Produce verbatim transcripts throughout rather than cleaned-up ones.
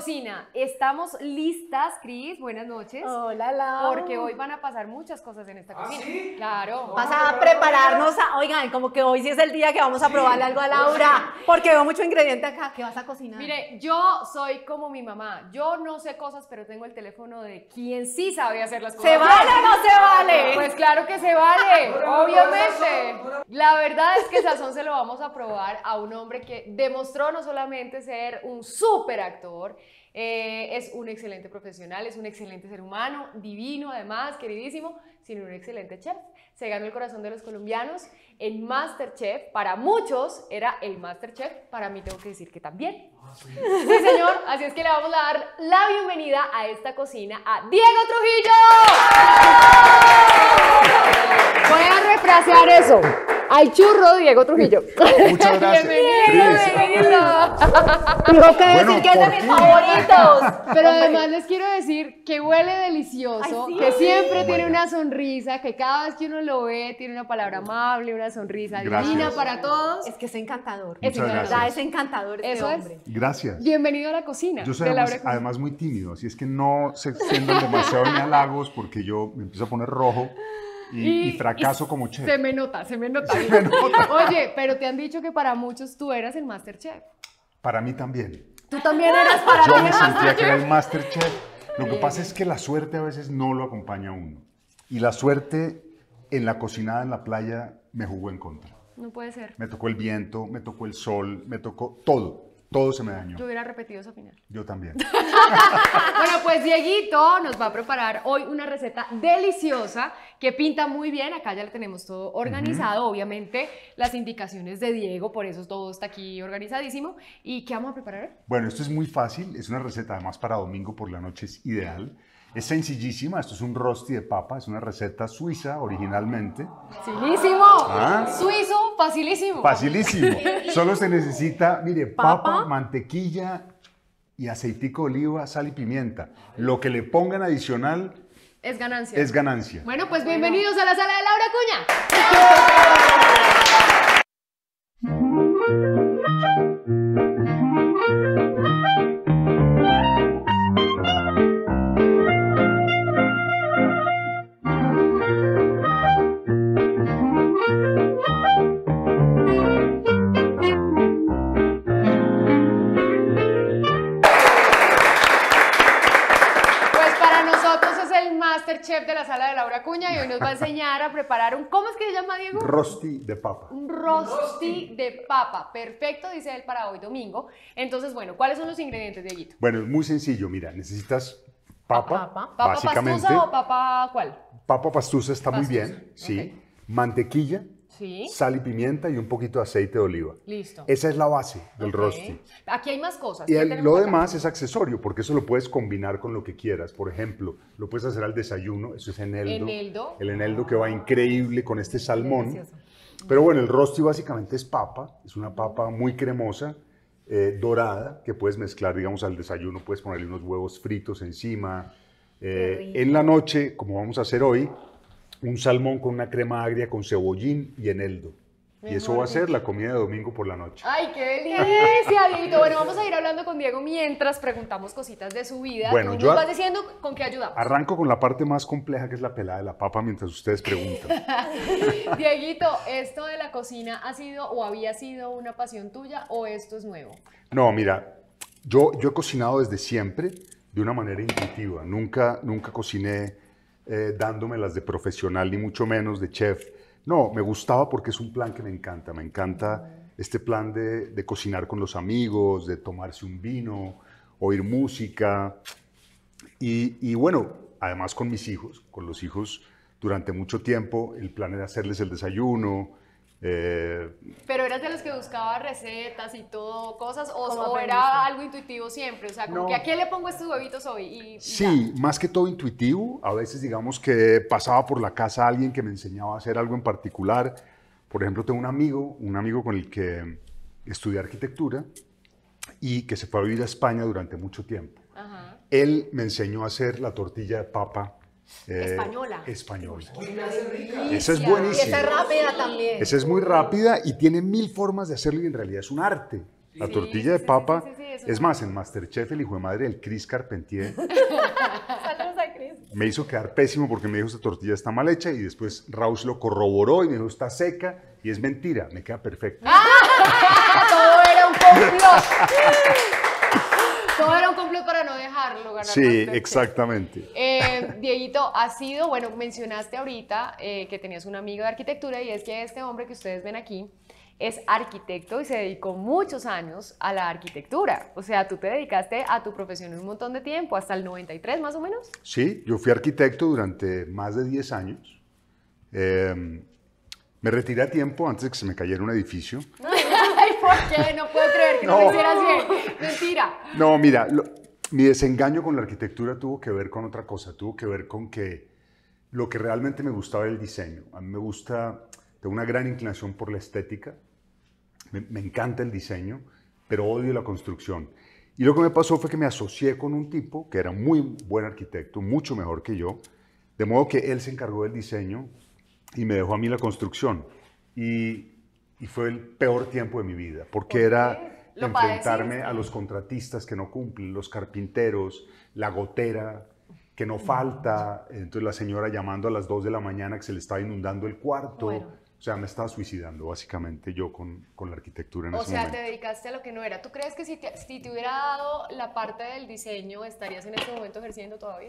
cocina. Estamos listas, Cris, buenas noches. Hola, Lau. Porque hoy van a pasar muchas cosas en esta cocina. ¿Ah, sí? Claro. Vas a prepararnos, a, oigan, como que hoy sí es el día que vamos a probarle algo a Laura, porque veo mucho ingrediente acá. ¿Qué vas a cocinar? Mire, yo soy como mi mamá. Yo no sé cosas, pero tengo el teléfono de quien sí sabe hacer las cosas. ¿Se vale o no se vale? Pues claro que se vale, obviamente. La verdad es que Sazón se lo vamos a probar a un hombre que demostró no solamente ser un súper actor, eh, es un excelente profesional, es un excelente ser humano, divino además, queridísimo, sino un excelente chef. Se ganó el corazón de los colombianos en MasterChef. Para muchos era el MasterChef, para mí tengo que decir que también. Sí, señor, así es que le vamos a dar la bienvenida a esta cocina a Diego Trujillo. Voy a refrasear eso. Al churro Diego Trujillo. Muchas gracias. Bienvenido, bienvenido. Tengo que decir Bueno, que es de ¿por mis qué? favoritos. Pero además les quiero decir que huele delicioso, Ay, sí. que siempre Oh, tiene my una sonrisa, que cada vez que uno lo ve tiene una palabra amable, una sonrisa Gracias. divina para todos. Es que es encantador. Muchas Es de verdad, gracias. es encantador este Eso es. hombre. Gracias. Bienvenido a la cocina. Yo soy de Laura además, Cunha. además muy tímido, así es que no se extiendan demasiado ni halagos porque yo me empiezo a poner rojo y, y fracaso y como chef. Se me nota, se me nota. Se me nota. Oye, pero te han dicho que para muchos tú eras el MasterChef. Para mí también. Tú también eras para Yo mí me el sentía que era MasterChef. el Masterchef. Lo que Bien. pasa es que la suerte a veces no lo acompaña a uno. Y la suerte en la cocinada en la playa me jugó en contra. No puede ser. Me tocó el viento, me tocó el sol, me tocó todo. Todo se me dañó. Yo hubiera repetido esa final. Yo también. Bueno, pues Dieguito nos va a preparar hoy una receta deliciosa que pinta muy bien. Acá ya lo tenemos todo organizado, obviamente las indicaciones de Diego, por eso todo está aquí organizadísimo. ¿Y qué vamos a preparar hoy? Bueno, esto es muy fácil, es una receta además para domingo por la noche, es ideal. Es sencillísima, esto es un rosti de papa, es una receta suiza originalmente. Facilísimo. Ah. Suizo, facilísimo. Facilísimo. Solo se necesita, mire, papa, Papa. mantequilla y aceitico de oliva, sal y pimienta. Lo que le pongan adicional Es ganancia. es ganancia. Bueno, pues bienvenidos a la sala de Laura Cunha. Pues para nosotros es el MasterChef de la sala de Laura Cunha y hoy nos va a enseñar a preparar un, ¿cómo es que se llama, Diego? Rosti de papa. Un rosti de papa. Perfecto, dice él, para hoy domingo. Entonces, bueno, ¿cuáles son los ingredientes, Dieguito? Bueno, es muy sencillo, mira, necesitas papa, Papa. ¿Papa básicamente. pastusa o papa cuál? Papa pastusa está muy Pastusa, bien, sí. ok. Mantequilla, Sí. sal y pimienta y un poquito de aceite de oliva. Listo. Esa es la base del Ok. rosti. Aquí hay más cosas. Y ¿Qué el- tenemos lo acá? demás es accesorio, porque eso lo puedes combinar con lo que quieras. Por ejemplo, lo puedes hacer al desayuno, eso es eneldo. Eneldo. El eneldo que va increíble con este salmón. Delicioso. Pero bueno, el rosti básicamente es papa, es una papa muy cremosa, eh, dorada, que puedes mezclar, digamos, al desayuno, puedes ponerle unos huevos fritos encima. Eh, rico. en la noche, como vamos a hacer hoy, un salmón con una crema agria con cebollín y eneldo. Y eso Mejor va a ser la comida de domingo por la noche. ¡Ay, qué delicia, Dieguito! Bueno, vamos a ir hablando con Diego mientras preguntamos cositas de su vida. Bueno, Tú yo nos a- vas diciendo con qué ayudamos. Arranco con la parte más compleja, que es la pelada de la papa, mientras ustedes preguntan. Dieguito, ¿esto de la cocina ha sido o había sido una pasión tuya o esto es nuevo? No, mira, yo, yo he cocinado desde siempre de una manera intuitiva. Nunca, nunca cociné eh, dándomelas de profesional, ni mucho menos de chef. No, me gustaba porque es un plan que me encanta. Me encanta este plan de, de cocinar con los amigos, de tomarse un vino, oír música. Y, y bueno, además con mis hijos, con los hijos durante mucho tiempo, el plan era hacerles el desayuno. Eh, ¿Pero eras de los que buscaba recetas y todo, cosas? ¿O, ¿Cómo o aprendiste? era algo intuitivo siempre? O sea, como No. que ¿a quién le pongo estos huevitos hoy? Y, y Sí, más que todo intuitivo. A veces, digamos que pasaba por la casa alguien que me enseñaba a hacer algo en particular. Por ejemplo, tengo un amigo, un amigo con el que estudié arquitectura y que se fue a vivir a España durante mucho tiempo. ya. Ajá. Él me enseñó a hacer la tortilla de papa eh, Española. española. Delicia. Esa es Y buenísima. esa es rápida también. Esa es muy rápida y tiene mil formas de hacerlo y en realidad es un arte. La Sí, tortilla de sí, sí, papa, sí, sí, sí, eso es es más, en Masterchef el hijo de madre, el Chris Carpentier, Saludos a Cris. me hizo quedar pésimo porque me dijo esta tortilla está mal hecha y después Raúl lo corroboró y me dijo está seca y es mentira, me queda perfecto. Todo era un complot. Todo era un complot para no dejarlo ganar. Sí, Masterchef. exactamente. Eh, Dieguito, ha sido, bueno, mencionaste ahorita eh, que tenías un amigo de arquitectura y es que este hombre que ustedes ven aquí es arquitecto y se dedicó muchos años a la arquitectura. O sea, tú te dedicaste a tu profesión un montón de tiempo, hasta el noventa y tres más o menos. Sí, yo fui arquitecto durante más de diez años. Eh, me retiré a tiempo antes de que se me cayera un edificio. Ay, ¿por qué? No puedo creer que no, No. lo hicieras bien. Mentira. No, mira, lo- mi desengaño con la arquitectura tuvo que ver con otra cosa, tuvo que ver con que lo que realmente me gustaba era el diseño. A mí me gusta, tengo una gran inclinación por la estética, me, me encanta el diseño, pero odio la construcción. Y lo que me pasó fue que me asocié con un tipo que era muy buen arquitecto, mucho mejor que yo, de modo que él se encargó del diseño y me dejó a mí la construcción. Y, y fue el peor tiempo de mi vida, porque ¿Por era qué? ¿Lo enfrentarme padeciste? a los contratistas que no cumplen, los carpinteros, la gotera que no falta, entonces la señora llamando a las dos de la mañana que se le estaba inundando el cuarto. Bueno. O sea, me estaba suicidando básicamente yo con, con la arquitectura en O ese sea, momento. te dedicaste a lo que no era. ¿Tú crees que si te, si te hubiera dado la parte del diseño, estarías en este momento ejerciendo todavía?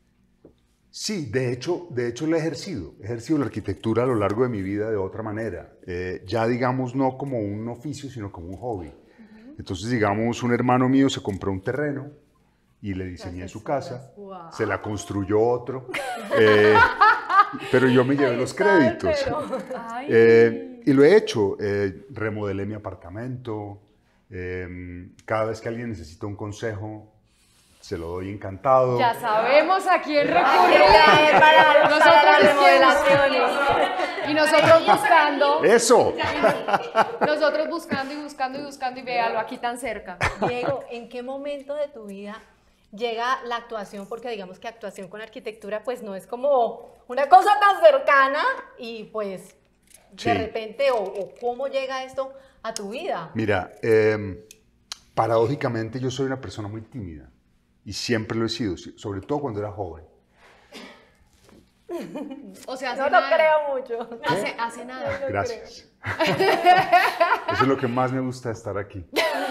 Sí, de hecho, de hecho la he ejercido. He ejercido la arquitectura a lo largo de mi vida de otra manera. Eh, ya digamos no como un oficio, sino como un hobby. Entonces, digamos, un hermano mío se compró un terreno y le diseñé su casa. Wow. Se la construyó otro. eh, pero yo me llevé los créditos. Ay. Eh, y lo he hecho. Eh, remodelé mi apartamento. Eh, cada vez que alguien necesita un consejo, se lo doy encantado. Ya sabemos a quién Ay, recurrir. para, para Nosotros las es que remodelaciones. Y nosotros buscando, ¡Eso! nosotros buscando y buscando y buscando y véalo aquí tan cerca. Diego, ¿en qué momento de tu vida llega la actuación? Porque digamos que actuación con arquitectura pues no es como una cosa tan cercana y pues de Sí. repente, o, o cómo llega esto a tu vida. Mira, eh, paradójicamente yo soy una persona muy tímida y siempre lo he sido, sí, sobre todo cuando era joven. O sea, hace No lo nada. creo mucho. Hace, hace nada. Gracias. Eso es lo que más me gusta de estar aquí.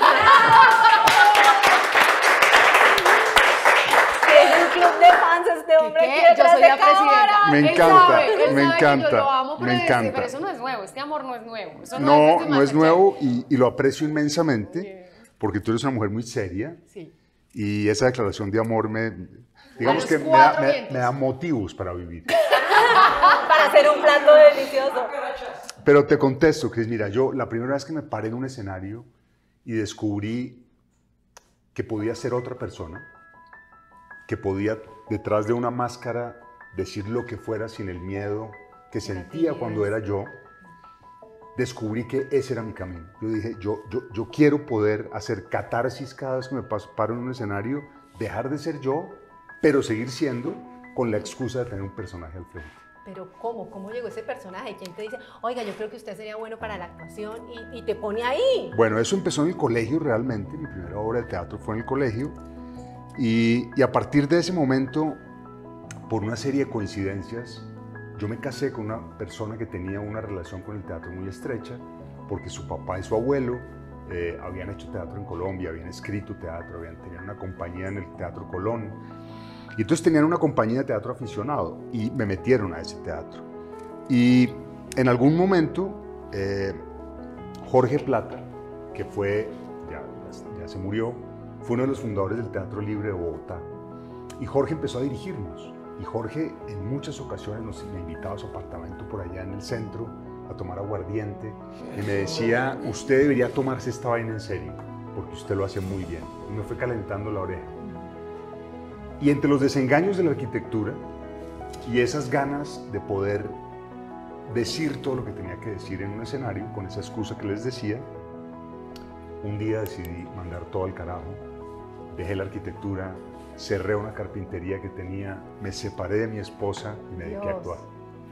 Es un club de fans este hombre ¿Qué? aquí Yo detrás soy de la presidenta. cámara. Me Él encanta, sabe, él me sabe que encanta, yo lo amo, pero me este- encanta. Pero eso no es nuevo, este amor no es nuevo. Eso no, No, es, no es Masterchef. nuevo y, y lo aprecio inmensamente porque tú eres una mujer muy seria Sí. y esa declaración de amor me, digamos los que me da, cuatro me- vientos. me da motivos para vivir. Para hacer un plato delicioso. Pero te contesto, Cris, mira, yo la primera vez que me paré en un escenario y descubrí que podía ser otra persona, que podía detrás de una máscara decir lo que fuera sin el miedo que sentía cuando era yo, descubrí que ese era mi camino. Yo dije, yo, yo, yo quiero poder hacer catarsis cada vez que me paso- paro en un escenario, dejar de ser yo, pero seguir siendo con la excusa de tener un personaje al frente. Pero ¿cómo? ¿Cómo llegó ese personaje? ¿Quién te dice, oiga, yo creo que usted sería bueno para la actuación y, y te pone ahí? Bueno, eso empezó en el colegio realmente, mi primera obra de teatro fue en el colegio y, y a partir de ese momento, por una serie de coincidencias, yo me casé con una persona que tenía una relación con el teatro muy estrecha porque su papá y su abuelo eh, habían hecho teatro en Colombia, habían escrito teatro, habían, tenían una compañía en el Teatro Colón y entonces tenían una compañía de teatro aficionado y me metieron a ese teatro. Y en algún momento, eh, Jorge Plata, que fue, ya, ya se murió, fue uno de los fundadores del Teatro Libre de Bogotá. Y Jorge empezó a dirigirnos. Y Jorge en muchas ocasiones nos me invitaba a su apartamento por allá en el centro a tomar aguardiente. Y me decía, usted debería tomarse esta vaina en serio, porque usted lo hace muy bien. Y me fue calentando la oreja. Y entre los desengaños de la arquitectura y esas ganas de poder decir todo lo que tenía que decir en un escenario, con esa excusa que les decía, un día decidí mandar todo al carajo, dejé la arquitectura, cerré una carpintería que tenía, me separé de mi esposa y me dediqué a Dios. actuar.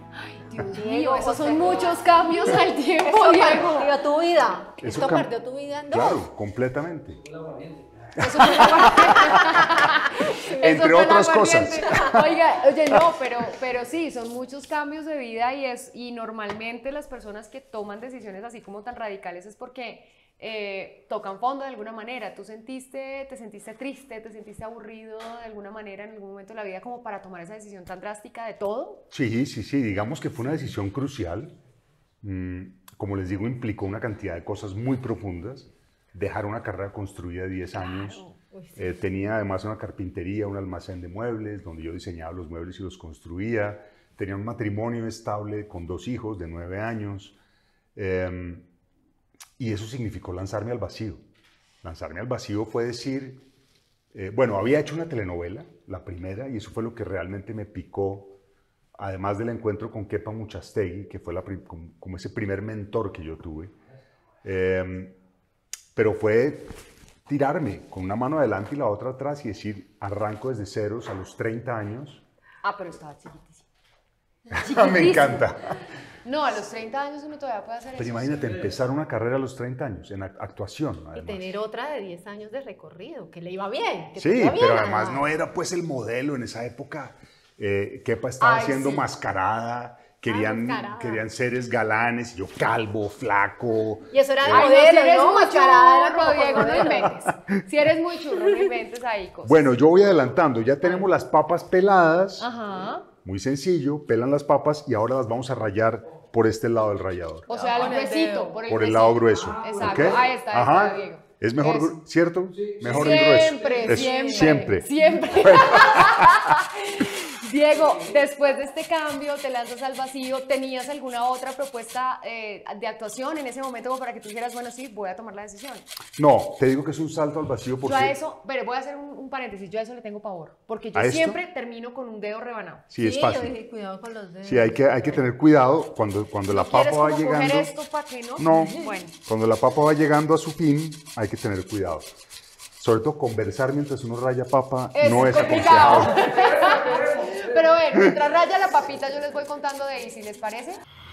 Dios Diego, mío, esos o son sea, muchos cambios al tiempo, Esto Diego. partió tu vida. Eso Esto cam- partió tu vida en dos. Claro, completamente. Eso fue la Entre Eso fue el otras aguardiente. cosas. Oiga, oye, no, pero, pero sí, son muchos cambios de vida y, es, y normalmente las personas que toman decisiones así como tan radicales es porque eh, tocan fondo de alguna manera. ¿Tú sentiste, te sentiste triste, te sentiste aburrido de alguna manera en algún momento de la vida como para tomar esa decisión tan drástica de todo? Sí, sí, sí, digamos que fue una decisión crucial. Mm, como les digo, implicó una cantidad de cosas muy profundas. Dejar una carrera construida de diez años. Uy, sí. Eh, tenía además una carpintería, un almacén de muebles, donde yo diseñaba los muebles y los construía. Tenía un matrimonio estable con dos hijos de nueve años. Eh, y eso significó lanzarme al vacío. Lanzarme al vacío fue decir, eh, bueno, había hecho una telenovela, la primera, y eso fue lo que realmente me picó, además del encuentro con Kepa Muchastegui, que fue la, como, como ese primer mentor que yo tuve. Eh, pero fue tirarme con una mano adelante y la otra atrás y decir, arranco desde ceros a los treinta años. Ah, pero estaba chiquitísimo. Me Chiquitísimo. encanta. No, a los treinta años uno todavía puede hacer Pero eso. imagínate, empezar una carrera a los treinta años, en act- actuación, Y además. tener otra de diez años de recorrido, que le iba bien. Que te Sí, iba bien, pero además además. no era pues el modelo en esa época. Eh, Kepa estaba Ay, haciendo sí. mascarada, querían, mascarada. querían seres galanes, y yo calvo, flaco. Y eso era de Eh, Ay, no, si modelo, eres ¿no? muy Mascarada era churro, como Diego, no modelo. inventes. Si eres muy churro, no inventes ahí cosas. Bueno, yo voy adelantando, ya tenemos las papas peladas, Ajá. muy sencillo, pelan las papas y ahora las vamos a rayar por este lado del rallador. O sea, el Con el gruesito. dedo. Por el, Por el gruesito. lado grueso. Exacto. ¿ok? Ahí está, ahí Ajá. está, Diego. Es mejor, Eso. gru- ¿cierto? Mejor el grueso. Siempre, Eso, siempre. Siempre. Siempre. Diego, después de este cambio, te lanzas al vacío. ¿Tenías alguna otra propuesta eh, de actuación en ese momento como para que tú dijeras, bueno, sí, voy a tomar la decisión? No, te digo que es un salto al vacío porque... Yo a eso, pero voy a hacer un, un paréntesis, yo a eso le tengo pavor, porque yo ¿A esto? siempre termino con un dedo rebanado. Sí, es yo fácil. dije, cuidado con los dedos. Sí, hay que, hay que tener cuidado cuando, cuando la papa ¿Quieres va como llegando. coger esto para que no? No, Bueno. cuando la papa va llegando a su fin, hay que tener cuidado. Sobre todo conversar mientras uno raya papa Eso no es complicado. aconsejable. Pero bueno, mientras raya la papita yo les voy contando de Easy, ¿les parece?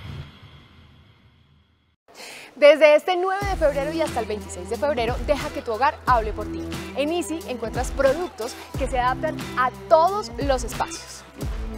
Desde este nueve de febrero y hasta el veintiséis de febrero, deja que tu hogar hable por ti. En Easy encuentras productos que se adaptan a todos los espacios.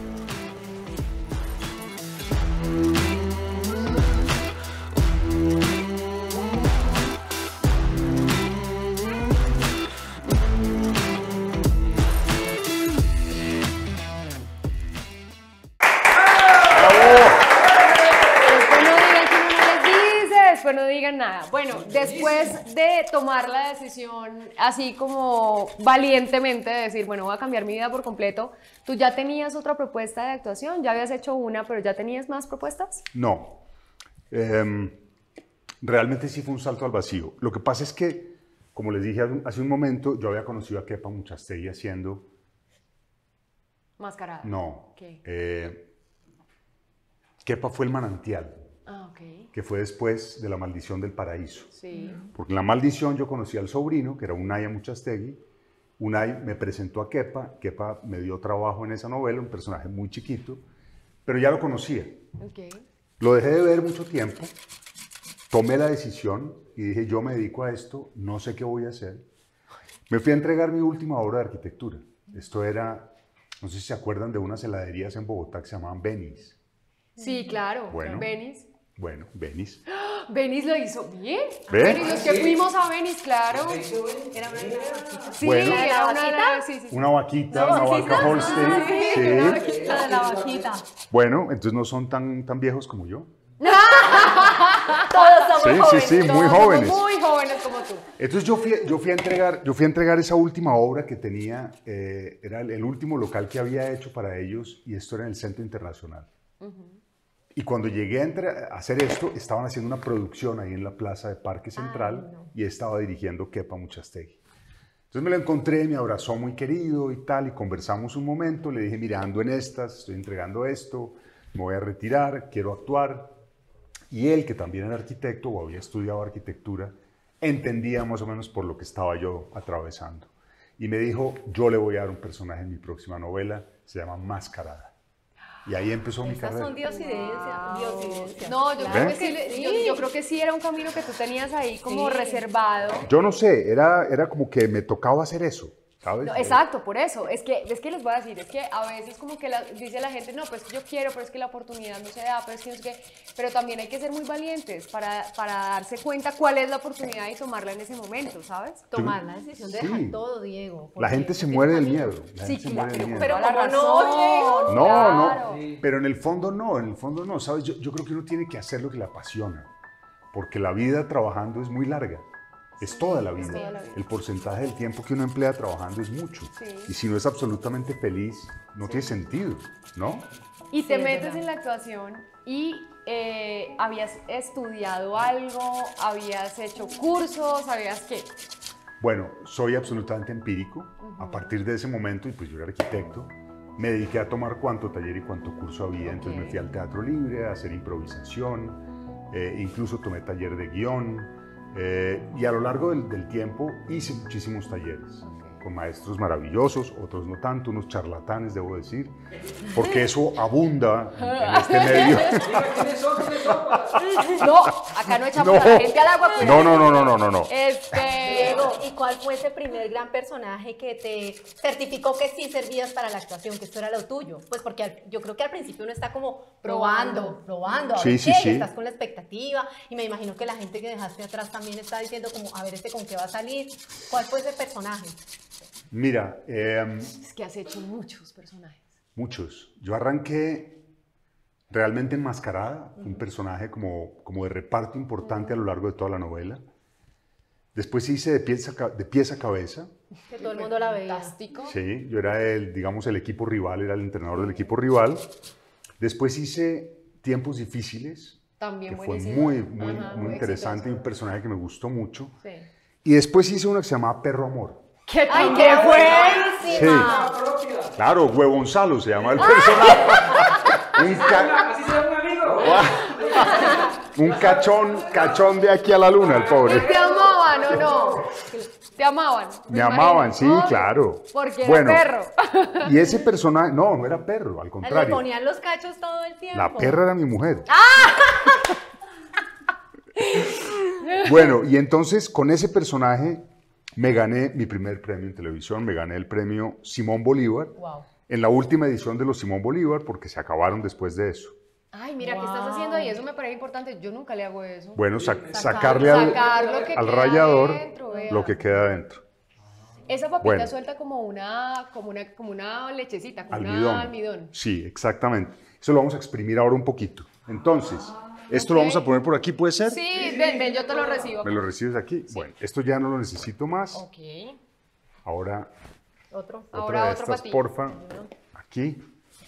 Después no digan que uno no les dice, después no digan nada. Bueno, después de tomar la decisión así como valientemente de decir, bueno, voy a cambiar mi vida por completo, ¿tú ya tenías otra propuesta de actuación? ¿Ya habías hecho una, pero ya tenías más propuestas? No. Em, realmente sí fue un salto al vacío. Lo que pasa es que, como les dije hace un- hace un momento, yo había conocido a Kepa Muchastegui haciendo... Mascarada. No. ¿Qué? Eh, Kepa fue el manantial, Ah, ok. que fue después de La Maldición del Paraíso. Sí. Porque en La Maldición yo conocí al sobrino, que era Unai Muchastegui. Unai me presentó a Kepa. Kepa me dio trabajo en esa novela, un personaje muy chiquito, pero ya lo conocía. Ok. Lo dejé de ver mucho tiempo, tomé la decisión y dije, yo me dedico a esto, no sé qué voy a hacer. Me fui a entregar mi última obra de arquitectura. Esto era, no sé si se acuerdan de unas heladerías en Bogotá que se llamaban Benis. Sí, claro. Bueno. Benis. Bueno, Benis. Benis lo hizo bien. ¿Ve? Benis, los que fuimos a Benis, claro. Era una vaquita. Sí, Bueno. era una ¿La sí, sí, sí. Una vaquita, una vaca Holstein. Sí. La de la vaquita. Bueno, entonces no son tan, tan viejos como yo. Todos somos Sí, sí, jóvenes. sí, muy Todos somos jóvenes. Muy jóvenes como tú. Entonces yo fui, yo fui, a, entregar, yo fui a entregar esa última obra que tenía, eh, era el, el último local que había hecho para ellos y esto era en el Centro Internacional. Y cuando llegué a, entre- a hacer esto, estaban haciendo una producción ahí en la plaza de Parque Central y estaba dirigiendo Kepa Muchastegui. Entonces me lo encontré, me abrazó muy querido y tal, y conversamos un momento, le dije, mira, ando en estas, estoy entregando esto, me voy a retirar, quiero actuar. Y él, que también era arquitecto o había estudiado arquitectura, entendía más o menos por lo que estaba yo atravesando. Y me dijo, yo le voy a dar un personaje en mi próxima novela, se llama Mascarada. Y ahí empezó mi Estas carrera. son diosidencias, Wow. diosidencias. No, yo, Claro creo que ¿Ven? sí, le- sí. yo, yo creo que sí era un camino que tú tenías ahí como Sí. reservado. Yo no sé, era, era como que me tocaba hacer eso, ¿sabes? No, exacto, por eso. Es que, es que les voy a decir, es que a veces como que la- dice la gente, no, pues yo quiero, pero es que la oportunidad no se da, pero es que no sé qué. Pero también hay que ser muy valientes para, para darse cuenta cuál es la oportunidad y tomarla en ese momento, ¿sabes? Tomar la decisión de Sí. dejar todo, Diego. La porque gente se no muere del tiene miedo. camino. La Sí, gente se claro, muere del miedo. pero toda la ¿cómo no, razón, Diego? No, claro. no, pero en el fondo no, en el fondo no, ¿sabes? Yo, yo creo que uno tiene que hacer lo que le apasiona, porque la vida trabajando es muy larga, es toda la vida. toda la vida. El porcentaje del tiempo que uno emplea trabajando es mucho, Sí. y si no es absolutamente feliz, no tiene sentido, ¿no? Y Sí, te es metes verdad. en la actuación y eh, habías estudiado algo, habías hecho cursos, habías qué. Bueno, soy absolutamente empírico, a partir de ese momento, y pues yo era arquitecto, me dediqué a tomar cuánto taller y cuánto curso había, entonces Ok. me fui al teatro libre a hacer improvisación, eh, incluso tomé taller de guión, eh, y a lo largo del, del tiempo hice muchísimos talleres, Ok. con maestros maravillosos, otros no tanto, unos charlatanes, debo decir, porque eso abunda en, en este medio. Diga, ¿quiénes son? ¿Quiénes son? No, acá no echamos No. a la gente al agua. Pues. No, no, no, no, no, no, no. Este. Diego, ¿y cuál fue ese primer gran personaje que te certificó que sí servías para la actuación, que esto era lo tuyo? Pues porque al- yo creo que al principio uno está como probando, probando, a Sí, ver sí, qué, y sí. estás con la expectativa, y me imagino que la gente que dejaste atrás también está diciendo como, a ver este con qué va a salir. ¿Cuál fue ese personaje? Mira, eh, Es que has hecho muchos personajes. muchos. Yo arranqué realmente enmascarada, un personaje como, como de reparto importante a lo largo de toda la novela. Después hice de pies a, ca- de pies a cabeza. Que todo el mundo la veía. Fantástico. Sí, yo era el, digamos, el equipo rival, era el entrenador del equipo rival. Después hice Tiempos Difíciles, También que fue buenísimo. muy, muy, Ajá, muy interesante y exitoso. un personaje que me gustó mucho. Sí. Y después hice una que se llamaba Perro Amor. ¿Qué ¡Ay, tal? qué Sí, buenísima! propia. claro, Huevonzalo se llama el personaje. un, ca- Así se llama un amigo. un cachón, cachón de aquí a la luna, el pobre. ¿Te amaban o no? ¿Te amaban? Me amaban, sí, imagino. claro. Porque era Bueno, perro. Y ese personaje, no, no era perro, al Le contrario. ponían los cachos todo el tiempo. La perra era mi mujer. ¡Ah! Bueno, y entonces con ese personaje me gané mi primer premio en televisión, me gané el premio Simón Bolívar Wow. en la última edición de los Simón Bolívar porque se acabaron después de eso. Ay, mira, ¿qué estás Wow. haciendo ahí? Eso me parece importante. Yo nunca le hago eso. Bueno, sa- Sacar- sacarle al, Sacar lo que al queda rallador adentro, vea. lo que queda adentro. Esa papita Bueno. suelta como una, como una, como una lechecita, como Almidón. una almidón. Sí, exactamente. Eso lo vamos a exprimir ahora un poquito. Entonces, esto lo ok. vamos a poner por aquí, ¿puede ser? Sí, ven, ven, yo te lo recibo. ¿Me lo recibes aquí? Bueno, esto ya no lo necesito más. Ok. Ahora, Otro. otra Ahora de otro estas, para ti. porfa. Aquí.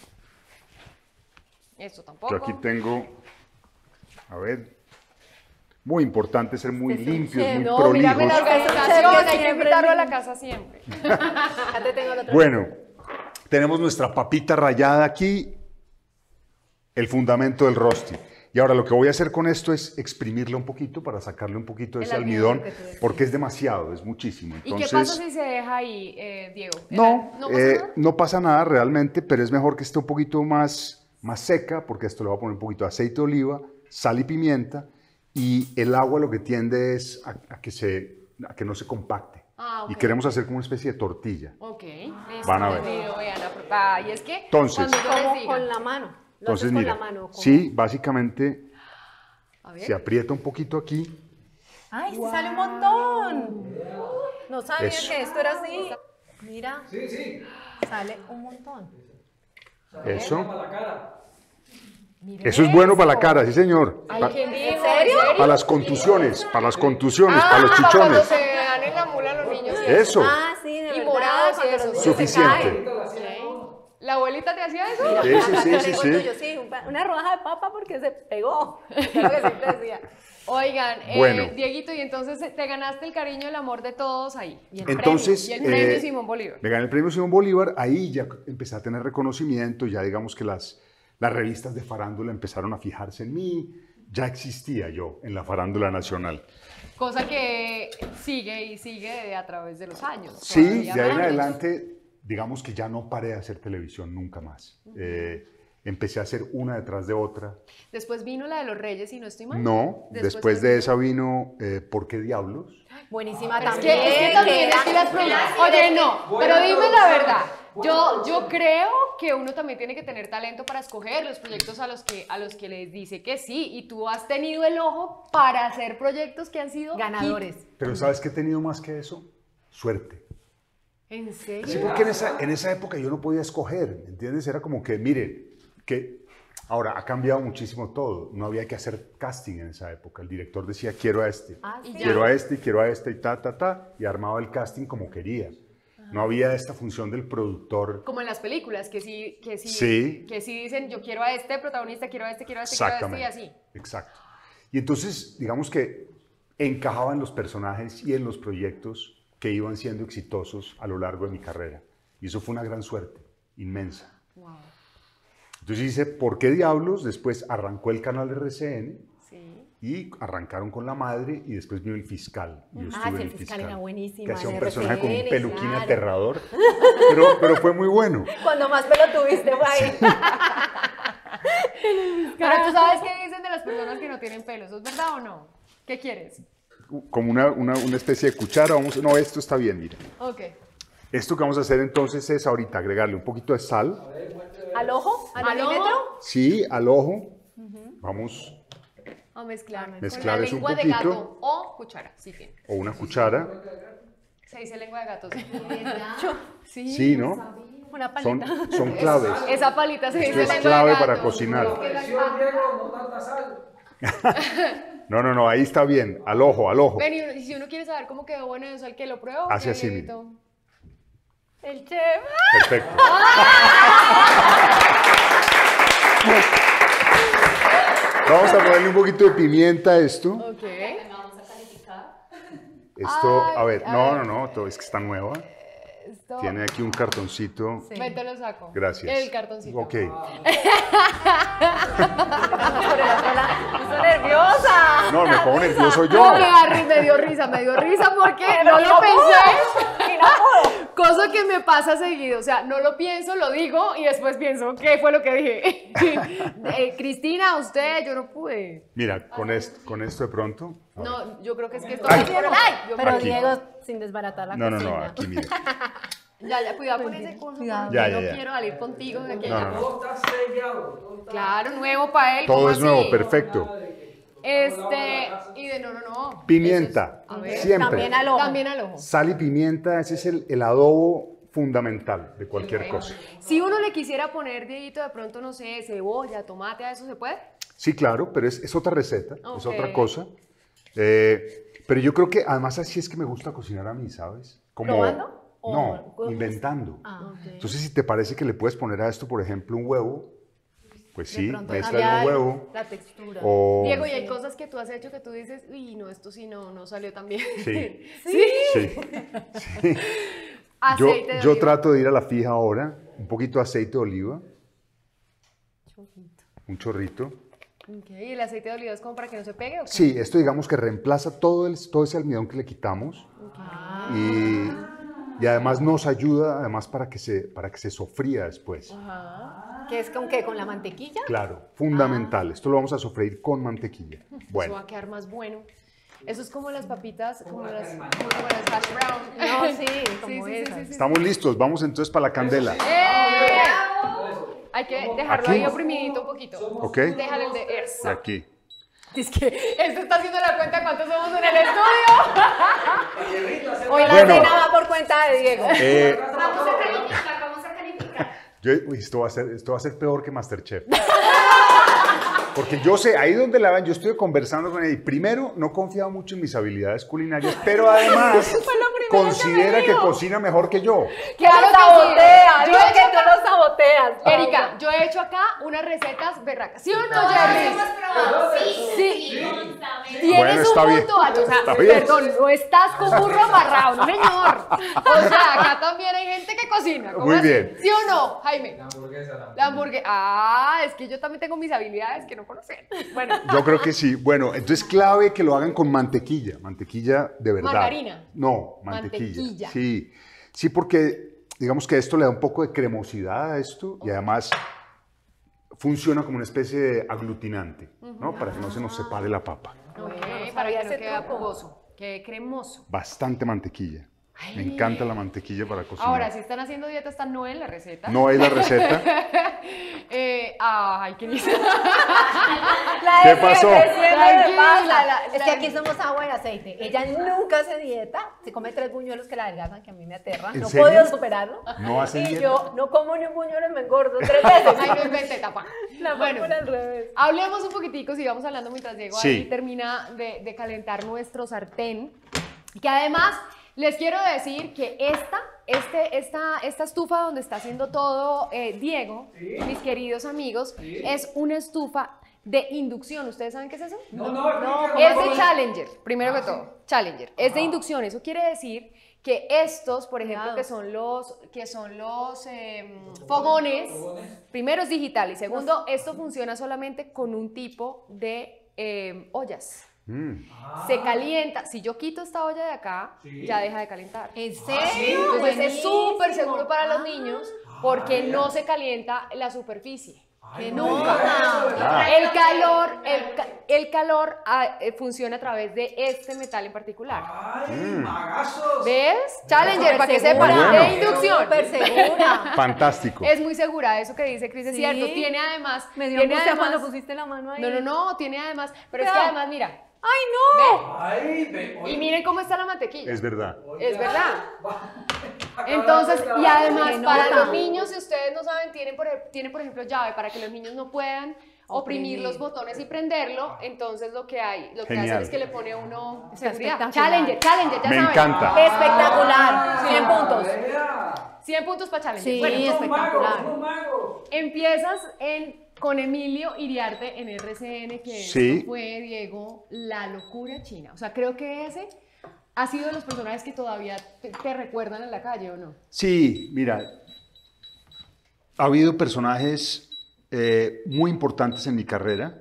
Esto tampoco. Yo aquí tengo, a ver, muy importante ser muy Este es un limpios, chef. muy No, mírame la prolijos. organización, hay que Siempre invitarlo a la lindo. casa siempre. Ya te tengo el otro. Bueno, tenemos nuestra papita rallada aquí, el fundamento del rosti. Y ahora lo que voy a hacer con esto es exprimirle un poquito para sacarle un poquito de El ese almidón almidón, que tú decías. porque es demasiado, es muchísimo. ¿Y Entonces, qué pasa si se deja ahí, eh, Diego? no, ¿No pasa eh, nada? no pasa nada realmente, pero es mejor que esté un poquito más, más seca, porque esto le voy a poner un poquito de aceite de oliva, sal y pimienta, y el agua lo que tiende es a, a que, se, a que no se compacte. Ah, ok. Y queremos hacer como una especie de tortilla. Ok, listo. Van a ver. entendido, vean, ah, y es que Entonces- cuando yo Como les diga, con la mano. Lo Entonces, haces con mira, la mano. ¿cómo? sí, básicamente a ver, se aprieta un poquito aquí. ¡Ay, sí sale un montón! No sabía Eso. que esto era así. Mira, Sí, sí. sale un montón. Eso. Para la cara. miren Eso es bueno para la eso. cara, sí señor. Ay, Pa- ¿quién dijo? ¿En serio? para las contusiones, para las contusiones, Ah, para los cuando chichones. se dan en la mula los niños. y Eso. Ah, sí, de Y verdad. morados y cuando eso. los niños se Suficiente. caen. Ok. ¿La abuelita te hacía eso? Mira, Sí, sí, acá sí, te sí, tengo sí. el tuyo, sí, un pa- una rodaja de papa porque se pegó. Es lo que siempre decía. Oigan, eh, Bueno. Dieguito, y entonces te ganaste el cariño, el amor de todos ahí. Y el Entonces, premio, y el premio eh, Simón Bolívar. me gané el premio Simón Bolívar, ahí ya empecé a tener reconocimiento, ya digamos que las, las revistas de farándula empezaron a fijarse en mí, ya existía yo en la farándula nacional. Cosa que sigue y sigue de- a través de los años. Sí, todavía de ahí en más. adelante, digamos que ya no paré de hacer televisión nunca más. Eh, Empecé a hacer una detrás de otra. Después vino la de los Reyes, y no estoy mal. No, Después después fue- de esa vino eh, ¿Por qué diablos? Buenísima Pero es también. que, es que también que es que las era- pro- Oye, no, pero dime la verdad. Yo, yo creo que uno también tiene que tener talento para escoger los proyectos a los que, a los que les dice que sí. Y tú has tenido el ojo para hacer proyectos que han sido ganadores. Pero ¿sabes qué he tenido más que eso? Suerte. ¿En serio? Sí, porque en esa, en esa época yo no podía escoger, ¿entiendes? Era como que, mire, que ahora ha cambiado muchísimo todo. No había que hacer casting en esa época. El director decía, quiero a este, Ah, sí. quiero a este, y quiero a este, y ta, ta, ta, y armaba el casting como quería. No había esta función del productor. Como en las películas, que sí, que sí, Sí. que sí dicen, yo quiero a este protagonista, quiero a este, quiero a este, quiero a este, y así. Exacto. Y entonces, digamos que encajaba en los personajes y en los proyectos que iban siendo exitosos a lo largo de mi carrera. Y eso fue una gran suerte, inmensa. Wow. Entonces hice ¿Por qué diablos? Después arrancó el canal de R C N Sí. y arrancaron con La Madre y después vino El Fiscal. Y yo Ah, estuve sí, en El Fiscal era buenísima, Que hacía en un personaje con un R C N, peluquín claro. aterrador, pero, pero fue muy bueno. Cuando más pelo tuviste fue ahí. Pero tú sabes qué dicen de las personas que no tienen pelo, ¿eso es verdad o no? ¿Qué quieres? Como una, una, una especie de cuchara. Vamos, no, esto está bien, mira. Ok. Esto que vamos a hacer entonces es ahorita agregarle un poquito de sal. ¿Al ojo? ¿Al ¿Al ojo? milímetro? Sí, al ojo. Vamos, A mezclar. Mezclar con la es un lengua de poquito. gato o cuchara, sí tiene. o una cuchara. Se dice lengua de gato, sí. Sí, Sí, ¿no? Una Son, palita. son claves. Esa palita se Esto dice es lengua clave de gato. para cocinar. Versión Diego, no tanta sal. No, no, no, ahí está bien. Al ojo, al ojo. Ven, y uno- y si uno quiere saber cómo quedó bueno eso, al que lo prueba. Hace así, mire. El chef. Perfecto. Vamos a ponerle un poquito de pimienta a esto. Ok. Esto, a Ay, ver, a no, ver. no, no, todo es que está nueva. Esto. Tiene aquí un cartoncito. Sí. Ven, te lo saco. Gracias. El cartoncito. Ok. Por el otro lado. ¡Estoy nerviosa! No, me pongo nervioso yo. No, me, da- me dio risa, me dio risa porque no lo pensé. Y no puedo. Cosa que me pasa seguido, o sea, no lo pienso, lo digo y después pienso, ¿qué fue lo que dije? Eh, Cristina, usted, yo no pude. Mira, con esto, con esto de pronto. a ver. No, yo creo que es que esto... Ay. ¡Ay! Yo- Pero Aquí. Diego, sin desbaratar la No, no, cocina. no, aquí mira. Ya, ya, cuidado con ese coso, Cuidado. porque Ya, no ya, ya. quiero salir contigo. de que- No, no, no. Todo está sellado. todo está- Claro, nuevo para él. Todo ¿cómo es nuevo, así? perfecto. Este, y de no, no, no. Pimienta, Eso es- a ver. siempre. También al ojo. También al ojo. Sal y pimienta, ese es el, el adobo fundamental de cualquier Ok. cosa. Si uno le quisiera poner, Dieguito, de pronto, no sé, cebolla, tomate, ¿a eso se puede? Sí, claro, pero es, es otra receta, es Ok. otra cosa. Eh, pero yo creo que además así es que me gusta cocinar a mí, ¿sabes? Como, ¿Probando? ¿O No, cómo? inventando. Ah, ok. Entonces, si te parece que le puedes poner a esto, por ejemplo, un huevo, pues sí, De pronto mézclale cambiar un huevo. la textura. O... Diego, y hay cosas que tú has hecho que tú dices, uy, no, esto sí no, no salió tan bien. Sí. ¿Sí? Sí. Sí. Yo, Aceite de yo oliva. trato de ir a la fija ahora, un poquito de aceite de oliva, un chorrito. Ok, ¿y el aceite de oliva es como para que no se pegue o qué? Sí, esto digamos que reemplaza todo, el, todo ese almidón que le quitamos y, y además nos ayuda además para que se, para que se sofría después. Ajá. ¿Qué es con qué? ¿Con la mantequilla? Claro, fundamental. Esto lo vamos a sofreír con mantequilla. Eso va Bueno, a quedar más bueno. Eso es como las papitas, como las, como las hash brown. No, sí, como sí, sí, esas. sí, sí. estamos listos. Vamos entonces para la candela. ¡Eh! Hay que dejarlo Aquí. ahí oprimidito un poquito. ¿Ok? Déjale el de De eso. aquí. Es que él se está haciendo la cuenta cuántos somos en el estudio. Hoy la Bueno. cena va por cuenta de Diego. Eh, Vamos a calificar, vamos a calificar. yo, uy, esto, va a ser, esto va a ser peor que MasterChef. Porque yo sé, ahí donde la ven, yo estuve conversando con ella y primero no confiaba mucho en mis habilidades culinarias, pero además considera que cocina mejor que yo. Claro Lo que sí. sabotea, Yo digo he que hecho tú lo saboteas. Erika, yo he hecho acá unas recetas berracas. ¿Sí o no, Todas Jerry? hemos probado. Sí, Sí. sí, constamente. Tienes Bueno, un está bien. punto alto. O sea, Está bien. perdón, no estás con burro amarrado, no, señor. O sea, acá también hay gente que cocina. ¿Cómo Muy así? bien. ¿Sí o no, Jaime? La hamburguesa, la La hamburguesa. Ah, es que yo también tengo mis habilidades que no conocen. Bueno, Yo creo que sí. Bueno, entonces clave que lo hagan con mantequilla, mantequilla de verdad. ¿Margarina? No, mantequilla. Mantequilla. Sí, sí, porque digamos que esto le da un poco de cremosidad a esto y además funciona como una especie de aglutinante, ¿no? Para que no se nos separe la papa. Ok, no para sabía que no ese quede truco. acuoso, quede cremoso. Bastante mantequilla. Ay. Me encanta la mantequilla para cocinar. Ahora, si están haciendo dieta, esta no es la receta. No es la receta. eh, ay, qué lindo. La ¿Qué de pasó? siempre, siempre me Tranquila, pasa. la- Es la- que aquí somos agua y aceite. Ella nunca hace dieta. Se come tres buñuelos que la adelgazan, que a mí me aterran. ¿En No he serio? podido superarlo. No hace Y dieta. yo no como ni un buñuelo y me engordo tres veces. Ay, no inventé, tapa. La Bueno, fórmula al revés. hablemos un poquitico, sigamos hablando mientras Diego Sí. ahí termina de, de calentar nuestro sartén. Que además, les quiero decir que esta, este, esta, esta estufa donde está haciendo todo eh, Diego, mis queridos amigos, es una estufa de inducción. ¿Ustedes saben qué es eso? No, no, No, explíqueme, Es de por favor. Challenger, primero que Ah, todo, Challenger. Es de inducción, eso quiere decir que estos, por ejemplo, Cuidado. que son los, que son los eh, fogones, primero es digital y segundo, esto funciona solamente con un tipo de eh, ollas. Mm. Se calienta, si yo quito esta olla de acá, Sí. ya deja de calentar. ¿En sí? serio? Entonces es súper seguro para los Ah. niños porque no se calienta la superficie. Ay, Que no no. diga eso, Ah. El calor, el, ca- el calor ah, eh, funciona a través de este metal en particular. Ay, Mm. magazos. ¿Ves? Challenger, para que Segura. sepan, Bueno. de inducción. Súper segura. Fantástico. Es muy segura, eso que dice Cris es Sí. cierto. Tiene además, Me dio tiene angustia además, cuando pusiste la mano ahí. no, no, no, tiene además, pero es que Cuidado. además, mira, ¡Ay, no! Ay, ve, y oye, miren cómo está la mantequilla. Es verdad. oye. Es verdad. Acaba Entonces, de y además, Que para nota. los niños, si ustedes no saben, tienen por, ej- tienen, por ejemplo, llave para que los niños no puedan oprimir Oprimir. los botones y prenderlo. Entonces, lo que hay, lo que Genial. hacen es que le pone uno Está seguridad. espectacular. Challenger, Challenger, ya Me saben. encanta. Espectacular. cien puntos. Vea. cien puntos para Challenger. Sí. Bueno, Somos espectacular. magos, somos magos. empiezas en, con Emilio Iriarte en R C N, que Sí. eso fue, Diego, la locura china. O sea, creo que ese ha sido de los personajes que todavía te, te recuerdan en la calle, ¿o no? Sí, mira, ha habido personajes eh, muy importantes en mi carrera.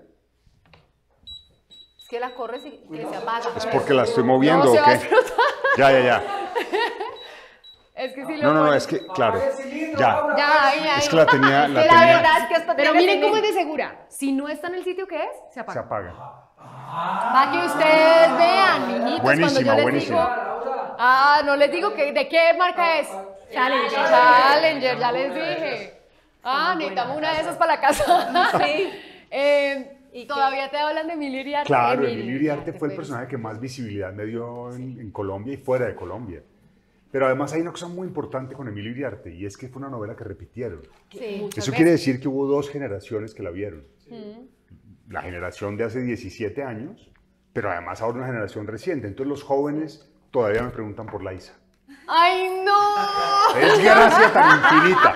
Es que la corres y que se apaga. Es porque la estoy moviendo No, o se va a qué. Ya, ya, ya. Es que si lo No, no, no, pones- es que, claro. Apague el cilindro, Ya. Laura, Ya, ahí, ahí. Es que la tenía, Es la que la tenía, verdad es que esto Pero Pero tiene miren que cómo es ser- de segura. Si no está en el sitio que es, se se apaga. apaga. Para que ustedes vean, mijitos, Buenísima, cuando yo les buenísima. digo... Laura. Ah, no les digo que, de qué marca es. Challenger. Challenger, ya les dije. Ah, necesitamos una de esas para la casa. Sí. Eh, ¿Y todavía te hablan de Emilio Iriarte. Claro, Emilio Emilio Iriarte fue el pues. personaje que más visibilidad me dio en, en Colombia y fuera de Colombia. Pero además hay una cosa muy importante con Emilio Iriarte y es que fue una novela que repitieron. Sí. Muchas Eso veces. quiere decir que hubo dos generaciones que la vieron. La generación de hace diecisiete años, pero además ahora una generación reciente. Entonces los jóvenes todavía me preguntan por la Isa. ¡Ay, no! Es gracia tan infinita.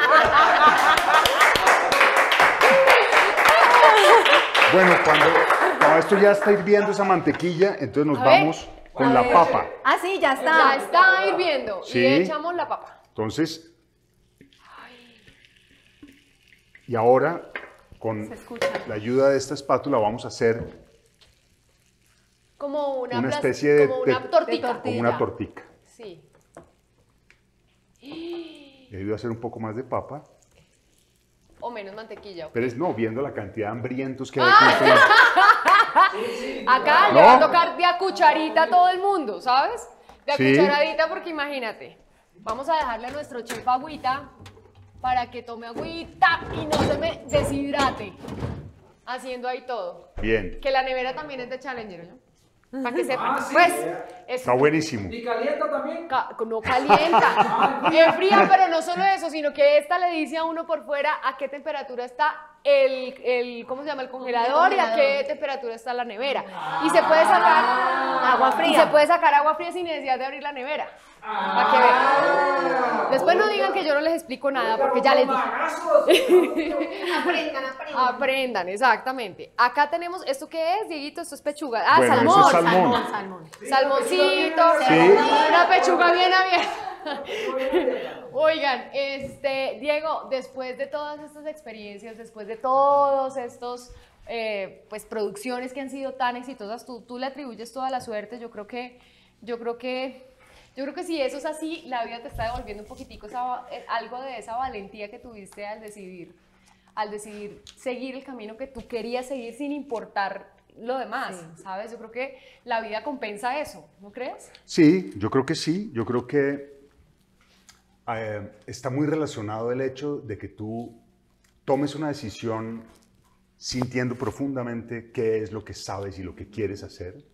Bueno, cuando, cuando esto ya está hirviendo esa mantequilla, entonces nos A ver. vamos con la papa. Ah, sí, ya está. Ya está hirviendo. Sí. Y le echamos la papa. Entonces, y ahora con Se escucha. la ayuda de esta espátula vamos a hacer Como una, Una plas- especie de- como una de- tortita. de como una Ya. tortica. Sí. Y ahí voy a hacer un poco más de papa. O menos mantequilla. ¿ok? Pero es no, viendo la cantidad de hambrientos que hay aquí. entonces- Acá le ¿No? va a tocar de a cucharita a todo el mundo, ¿sabes? De a Sí. cucharadita, porque imagínate. Vamos a dejarle a nuestro chef agüita para que tome agüita y no se me deshidrate. Haciendo ahí todo. Bien, Que la nevera también es de Challenger, ¿no? Para que sepan. Ah, sí. Pues, es está buenísimo. ¿Y calienta también? ca- no calienta. Enfría, pero no solo eso, sino que esta le dice a uno por fuera a qué temperatura está el, el ¿cómo se llama? El congelador y a qué temperatura está la nevera. Y se puede sacar Agua fría. Y se puede sacar agua fría sin necesidad de abrir la nevera. Para que vean. Después no digan que yo no les explico nada, porque ya les dije. ¡Magazos! Aprendan, aprendan. Aprendan, exactamente. Acá tenemos, ¿esto qué es, Dieguito? Esto es pechuga. Ah, Bueno, salmón. eso es salmón. Salmón, salmón. Salmoncito, Sí. una pechuga bien abierta. Oigan, este, Diego, después de todas estas experiencias, después de todos estos, eh, pues, producciones que han sido tan exitosas, tú, tú le atribuyes toda la suerte. Yo creo que, yo creo que, yo creo que si eso es así, la vida te está devolviendo un poquitico esa- eh, algo de esa valentía que tuviste al decidir al decidir seguir el camino que tú querías seguir sin importar lo demás, Sí. ¿sabes? Yo creo que la vida compensa eso, ¿no crees? Sí, yo creo que sí. Yo creo que eh, está muy relacionado el hecho de que tú tomes una decisión sintiendo profundamente qué es lo que sabes y lo que quieres hacer.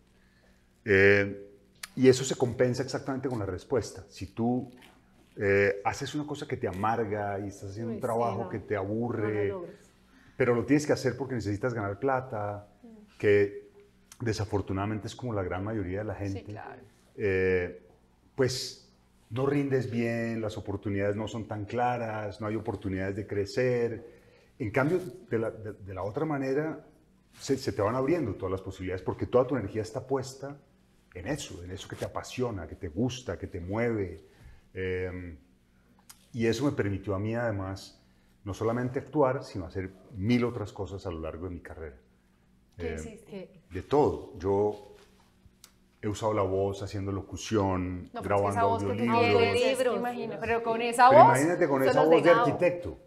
Eh, y eso se compensa exactamente con la respuesta. Si tú eh, haces una cosa que te amarga y estás haciendo Uy, un sí, trabajo no. que te No lo aburre, logras. pero lo tienes que hacer porque necesitas ganar plata, que desafortunadamente es como la gran mayoría de la gente, Sí, claro. eh, pues no rindes bien, las oportunidades no son tan claras, no hay oportunidades de crecer. En cambio, de la, de, de la otra manera, se, se te van abriendo todas las posibilidades porque toda tu energía está puesta en eso, en eso que te apasiona, que te gusta, que te mueve. Eh, y eso me permitió a mí, además, no solamente actuar, sino hacer mil otras cosas a lo largo de mi carrera. ¿Qué Eh, hiciste? Que- De todo. Yo he usado la voz haciendo locución, No, pero es que grabando esa voz que tú audiolibros. tienes, es que Libros. imagina, pero con esa Pero voz... imagínate con son esa los de voz de Gao. arquitecto.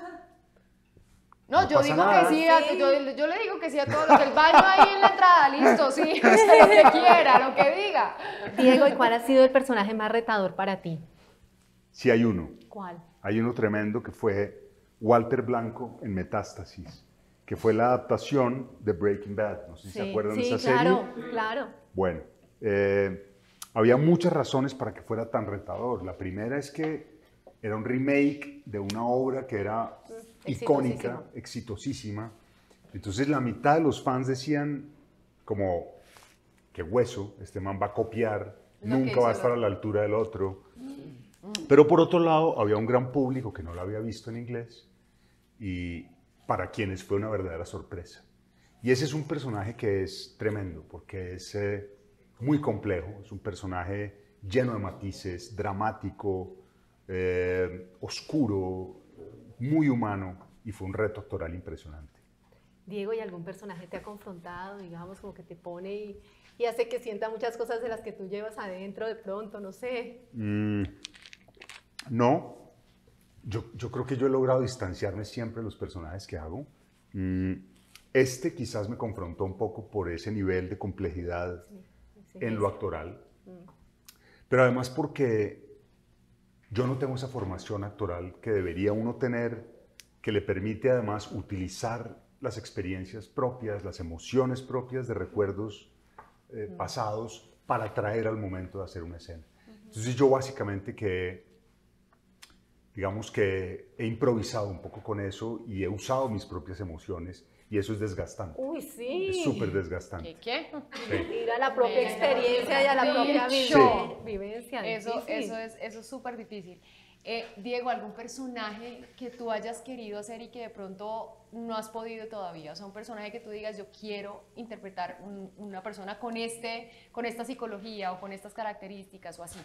No, No yo pasa digo nada. que sí, a- Sí. yo, yo le digo que sí a todo lo que el baño ahí en la entrada, listo, sí, o sea, lo que quiera, lo que diga. Diego, ¿y cuál ha sido el personaje más retador para ti? Sí hay uno. ¿Cuál? Hay uno tremendo que fue Walter Blanco en Metástasis, que fue la adaptación de Breaking Bad. No sé si se acuerdan sí, de esa claro, serie. claro. Bueno, eh, había muchas razones para que fuera tan retador. La primera es que era un remake de una obra que era icónica, exitosísima. Entonces la mitad de los fans decían como, qué hueso, este man va a copiar, Lo que nunca hizo va a el estar a otro. la altura del otro. Pero por otro lado, había un gran público que no lo había visto en inglés y para quienes fue una verdadera sorpresa. Y ese es un personaje que es tremendo porque es eh, muy complejo, es un personaje lleno de matices, dramático, eh, oscuro, muy humano y fue un reto actoral impresionante. Diego, ¿y algún personaje te ha confrontado, digamos, como que te pone y, y hace que sienta muchas cosas de las que tú llevas adentro de pronto, no sé? Mm, no, yo, yo creo que yo he logrado distanciarme siempre de los personajes que hago. Mm, este quizás me confrontó un poco por ese nivel de complejidad Sí, en lo actoral, pero además porque yo no tengo esa formación actoral que debería uno tener, que le permite además utilizar las experiencias propias, las emociones propias de recuerdos eh, pasados para traer al momento de hacer una escena. Entonces yo básicamente que, digamos que he improvisado un poco con eso y he usado mis propias emociones y eso es desgastante, Uy, sí. es súper desgastante. ¿Qué? ¿Qué? Sí. Ir a la propia experiencia y a la propia Dicho. vive- vivencia. Eso, difícil. eso es eso es súper difícil. Eh, Diego, ¿algún personaje que tú hayas querido hacer y que de pronto no has podido todavía? O sea, un personaje que tú digas, yo quiero interpretar un- una persona con, este, con esta psicología o con estas características o así.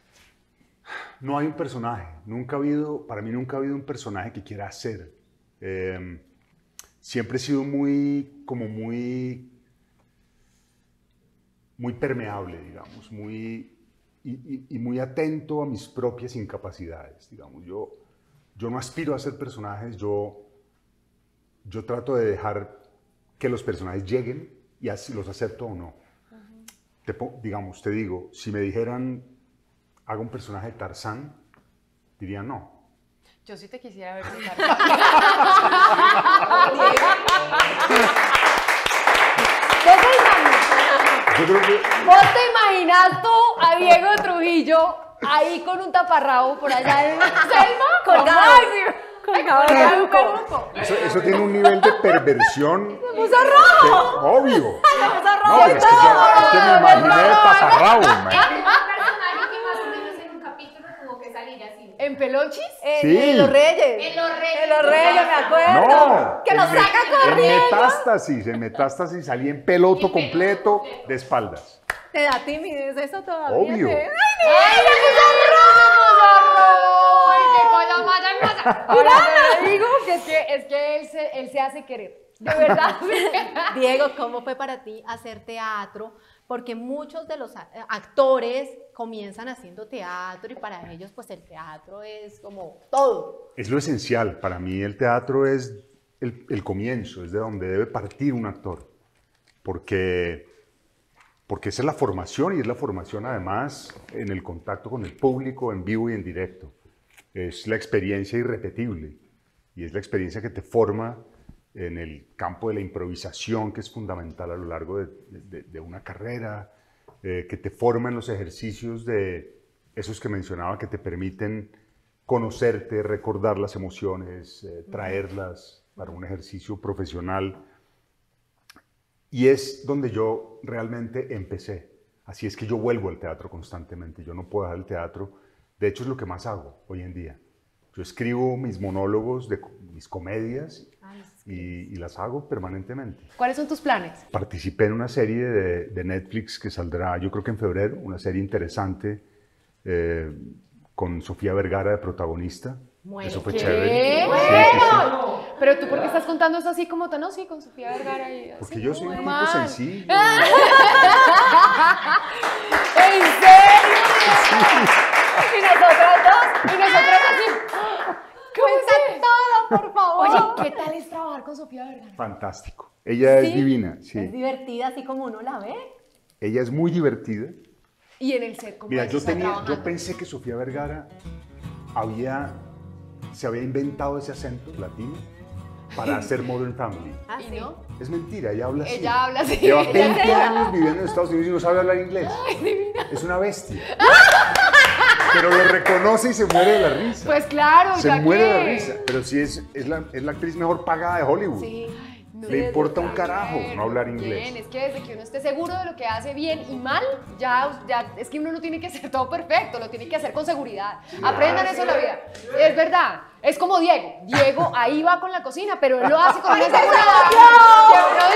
No hay un personaje, nunca ha habido, para mí nunca ha habido un personaje que quiera hacer. Eh, siempre he sido muy, como muy, muy permeable, digamos, muy, y, y- y muy atento a mis propias incapacidades, digamos. Yo, yo no aspiro a ser personajes, yo, yo trato de dejar que los personajes lleguen y así los acepto o no. Te po- digamos, te digo, si me dijeran, haga un personaje de Tarzán, diría no. Yo sí te quisiera ver con Yo creo que ¿Vos te imaginas tú a Diego Trujillo ahí con un taparrabo por allá en Selma? Colgado. Colgado de un peluco. eso, eso tiene un nivel de perversión. ¡Puso rojo! que- obvio. ¡Puso No, rojo! es que yo es que me imaginé de taparrabo, man. Un personaje que más o menos en un capítulo tuvo que salir así. ¿En Pelonchis? En, Sí. en Los Reyes. En Los Reyes. En Los Reyes, me acuerdo. No. Que lo en saca met- En corriendo. metástasis, en metástasis salí en peloto completo de espaldas. ¿Te da timidez eso todavía? Obvio. ¿Te- ¡Ay, se puso rojo! ¡Ay, qué cosa más hermosa! Ahora te digo que es que, es que él, se, él se hace querer. De verdad. Diego, ¿cómo fue para ti hacer teatro? Porque muchos de los a- actores comienzan haciendo teatro y para ellos pues el teatro es como todo. Es lo esencial. Para mí el teatro es el, el comienzo, es de donde debe partir un actor, porque, porque esa es la formación y es la formación además en el contacto con el público en vivo y en directo. Es la experiencia irrepetible y es la experiencia que te forma en el campo de la improvisación, que es fundamental a lo largo de, de, de una carrera, eh, que te forma en los ejercicios de esos que mencionaba que te permiten conocerte, recordar las emociones, eh, traerlas para un ejercicio profesional. Y es donde yo realmente empecé. Así es que yo vuelvo al teatro constantemente. Yo no puedo dejar el teatro. De hecho, es lo que más hago hoy en día. Yo escribo mis monólogos, de, mis comedias, y, y las hago permanentemente. ¿Cuáles son tus planes? Participé en una serie de, de Netflix que saldrá, yo creo que en febrero, una serie interesante, eh, con Sofía Vergara de protagonista. Bueno, Eso fue ¿qué? chévere. Bueno. Sí, sí, sí. Pero tú, ¿por qué estás contando eso así como tan así con Sofía Vergara? Y así Porque yo soy un tipo normal? sencillo. ¿En serio? Y nosotros dos, y nosotros así. Cuenta todo, por favor. Oye, ¿qué tal es trabajar con Sofía Vergara? Fantástico. Ella ¿Sí? es divina, sí. Es divertida, así como uno la ve. Ella es muy divertida. Y en el set, ¿cómo Mira, es yo, estar tenía, yo trabajando? pensé que Sofía Vergara había, se había inventado ese acento latino para hacer Modern Family. Ah, ¿Y sí. no? Es mentira, ella habla así. Ella habla así. Lleva Ella veinte se- años viviendo en Estados Unidos y no sabe hablar inglés. Es una bestia. Pero lo reconoce y se muere de la risa. Pues claro, se ya muere de la que- risa. Pero sí es, es, la, es la actriz mejor pagada de Hollywood. Sí. No, Le importa un carajo Bien, no hablar bien, inglés. es que desde que uno esté seguro de lo que hace bien y mal, ya, ya es que uno no tiene que hacer todo perfecto, lo tiene que hacer con seguridad. Aprendan eso en la vida. Es verdad. Es como Diego. Diego ahí va con la cocina, pero él lo hace con una seguridad que uno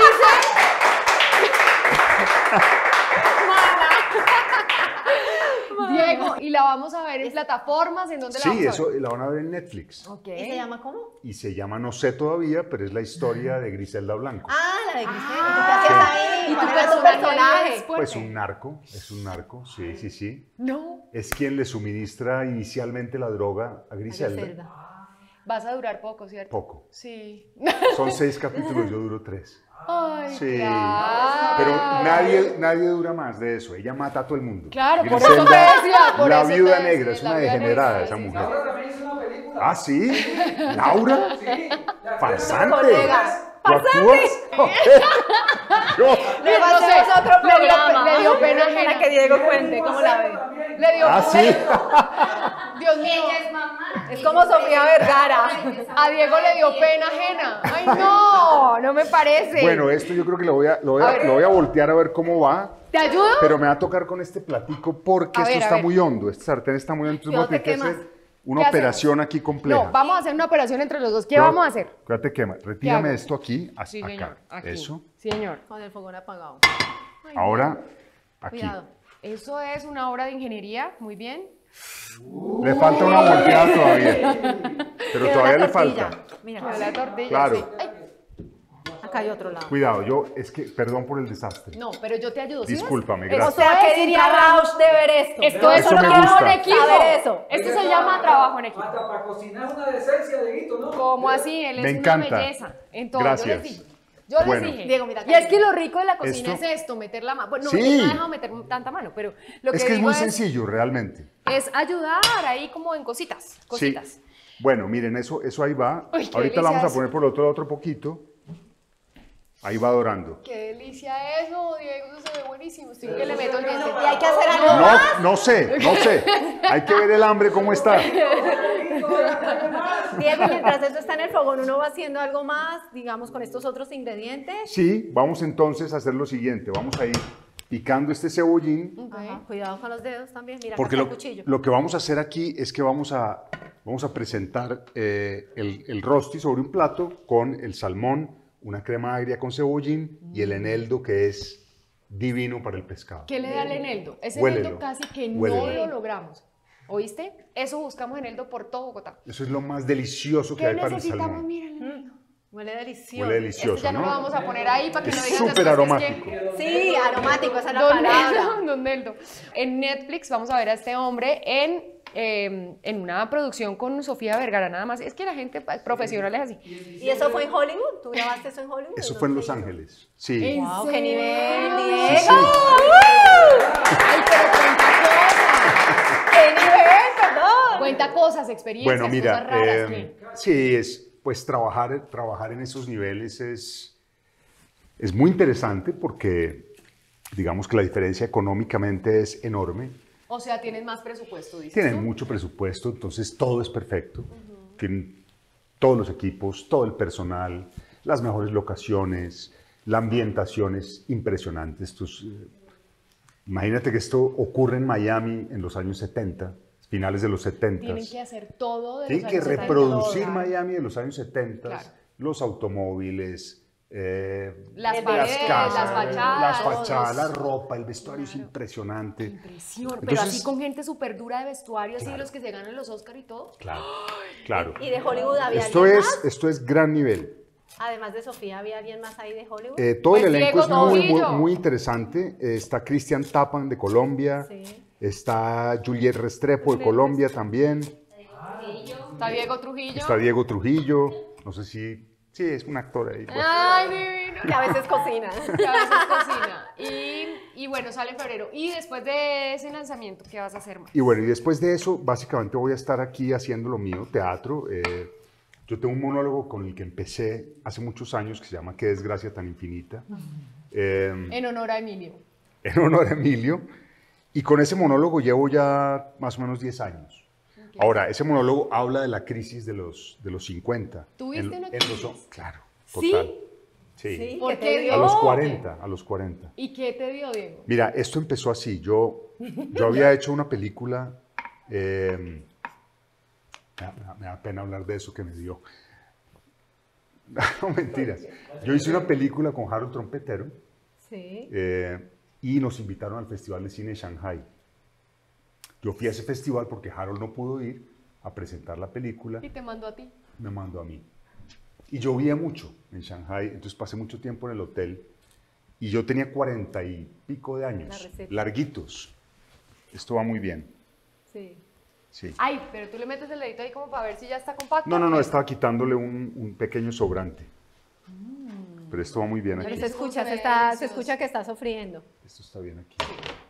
dice. Diego, y la vamos a ver en plataformas, ¿en dónde la Sí, vamos a eso ver? la van a ver en Netflix. Ok. ¿Y se llama cómo? Y se llama No sé todavía, pero es la historia de Griselda Blanco. Ah, la de Griselda. Ah, ¿Y tú qué hacías ahí? ¿y tu ¿Cuál era tu personaje personaje? es fuerte? Pues un narco, es un narco, sí, sí, sí. No, Es quien le suministra inicialmente la droga a Griselda. Griselda. vas a durar poco, ¿cierto? Poco. Sí. Son seis capítulos, yo duro tres. Ay, Sí. claro. Pero nadie, nadie dura más de eso. Ella mata a todo el mundo. Claro, por Griselda, eso te decía, por la eso te viuda decía, negra, es la una viuda degenerada negra, esa sí, mujer. Laura también hizo una película. Ah, sí. Laura. Sí. la- Farsante. Colegas. ¿Tú actúas? Yo. Luego No sé, hacemos otro le dio- programa. le dio pena ajena. Para que Diego cuente cómo la ve. También. Le dio Ah, sí. Dios mío. Ella es mamá. Es como Sofía Vergara. A Diego le dio pena ajena. Ay, no, no me parece. Bueno, esto yo creo que lo voy a, lo voy A a, ver. lo voy a voltear a ver cómo va. ¿Te ayudo? Pero me va a tocar con este platico porque A esto ver, a está ver. muy hondo. Este sartén está muy hondo. Entonces voy a Cuidado, te tener que quemas. hacer una ¿Qué operación aquí compleja. No, vamos a hacer una operación entre los dos. ¿Qué Cuidado- vamos a hacer? Cuídate, quema. Retírame hago? esto aquí, hasta Sí, acá. señor. Aquí. Eso. Sí, señor. Con el fogón apagado. Ay, Ahora, aquí. Cuidado. Eso es una obra de ingeniería. Muy bien. Le falta una volteada todavía. Pero Quedó todavía la le tortilla. falta. Mira, Quedó la tortilla. Claro. Sí. Ay, acá hay otro lado. Cuidado, yo, es que, perdón por el desastre. no, pero yo te ayudo. ¿sí ves? Discúlpame, O gracias. sea, Eso que es diría un trabajo. Rausch de ver esto. Esto es Eso un me trabajo gusta. en equipo. Saber eso. Esto se llama trabajo en equipo. Hasta para cocinar una decencia, Dieguito, ¿no? ¿Cómo así? Él es Me una encanta. belleza. Entonces, Gracias. yo les dije. Yo les Bueno. dije. Diego, mira, y es que lo rico de la cocina Esto- es esto, meter la mano. Bueno, no, Sí. él no ha dejado meter tanta mano, pero lo que Es que es digo muy es, sencillo, realmente. es ayudar ahí como en cositas, cositas. Sí. Bueno, miren, eso, eso ahí va. Uy, qué Ahorita la vamos a delicioso. poner por el otro otro poquito. Ahí va dorando. Qué delicia eso, Diego, eso se ve buenísimo. Estoy que le meto el diente. Y hay que hacer algo No, más. no sé, no sé. Hay que ver el hambre cómo está. Diego, mientras esto está en el fogón, uno va haciendo algo más, digamos, con estos otros ingredientes. Sí, vamos entonces a hacer lo siguiente. Vamos a ir picando este cebollín. Ok. Ajá, cuidado con los dedos también. Mira, Porque acá lo, está el cuchillo. lo que vamos a hacer aquí es que vamos a, vamos a presentar eh, el, el rosti sobre un plato con el salmón, una crema agria con cebollín y el eneldo, que es divino para el pescado. ¿Qué le da el eneldo? Ese Huélelo. eneldo casi que no Huélelo. lo logramos. ¿Oíste? Eso buscamos eneldo por todo Bogotá. Eso es lo más delicioso que ¿Qué hay para el necesitamos? salmón. Mira el eneldo. Huele delicioso. Huele Este delicioso, ya no, ¿no? lo vamos a poner ahí para que Es no digan súper después aromático. que es que... Sí, aromático, esa es la Don palabra. Neldo, Don Neldo. En Netflix vamos a ver a este hombre en eh, en una producción con Sofía Vergara nada más. Es que la gente profesional es así. ¿Y eso fue en Hollywood? ¿Tú grabaste eso en Hollywood? Eso ¿No? fue en Los Ángeles. Sí. ¿En Wow, qué serio? nivel, Sí, Diego. sí. Ay, pero cuenta cosas. ¡Qué nivel, perdón! Cuenta cosas, experiencias, Bueno, mira, cosas raras. eh, ¿qué? sí, es, pues trabajar, trabajar en esos niveles es, es muy interesante porque digamos que la diferencia económicamente es enorme. O sea, tienes más presupuesto, dices Tienen tú. mucho presupuesto, entonces todo es perfecto. Tienen todos los equipos, todo el personal, las mejores locaciones, la ambientación es impresionante. Esto es, eh, imagínate que esto ocurre en Miami en los años setenta, finales de los setenta. Tienen que hacer todo de Tienen los que años setenta. reproducir Claro. Miami de los años setenta, Claro. los automóviles, eh, Las Las paredes, casas, las fachadas. las fachadas, la los- ropa, el vestuario es impresionante. Impresión, pero Entonces- así con gente súper dura de vestuario, así de Claro. los que se ganan los Oscar y todo. Claro, claro. ¿Y de Hollywood había Esto alguien es, más? esto es gran nivel. Además de Sofía, ¿había alguien más ahí de Hollywood? Eh, todo Pues el elenco Diego es muy, muy, Trujillo. muy interesante. Eh, está Cristian Tapan de Colombia, Sí. está Juliet Restrepo de Juliet Colombia también, Está Diego Trujillo. está Diego Trujillo, no sé si, sí, es un actor ahí. pues. Ay, divino. Que a veces cocina. Que a veces cocina. Y, y bueno, sale en febrero. Y después de ese lanzamiento, ¿qué vas a hacer más? Y bueno, y después de eso, básicamente voy a estar aquí haciendo lo mío, teatro. Eh, yo tengo un monólogo con el que empecé hace muchos años que se llama Qué desgracia tan infinita, eh, En honor a Emilio. en honor a Emilio. Y con ese monólogo llevo ya más o menos diez años. Ahora, ese monólogo habla de la crisis de los, de los cincuenta. ¿Tuviste En- una en los- crisis? claro, ¿Sí? total. Sí. Sí, ¿Por ¿qué qué te dio? A dio? los cuarenta, a los cuarenta. ¿Y qué te dio, Diego? Mira, esto empezó así. Yo, yo había hecho una película, eh, me, da, me da pena hablar de eso que me dio. No, mentiras. Yo hice una película con Harold Trompetero Sí. eh, y nos invitaron al Festival de Cine de Shanghai. Yo fui a ese festival porque Harold no pudo ir a presentar la película, Y te mandó a ti. me mandó a mí. Y llovía mucho en Shanghai, entonces pasé mucho tiempo en el hotel y yo tenía cuarenta y pico de La años, receta. larguitos. Esto va muy bien, Sí. sí. Ay, pero tú le metes el dedito ahí como para ver si ya está compacto. No, no, no, estaba quitándole un, un pequeño sobrante. Pero esto va muy bien Pero aquí. se escucha, se, está, se escucha que está sufriendo. Esto está bien aquí.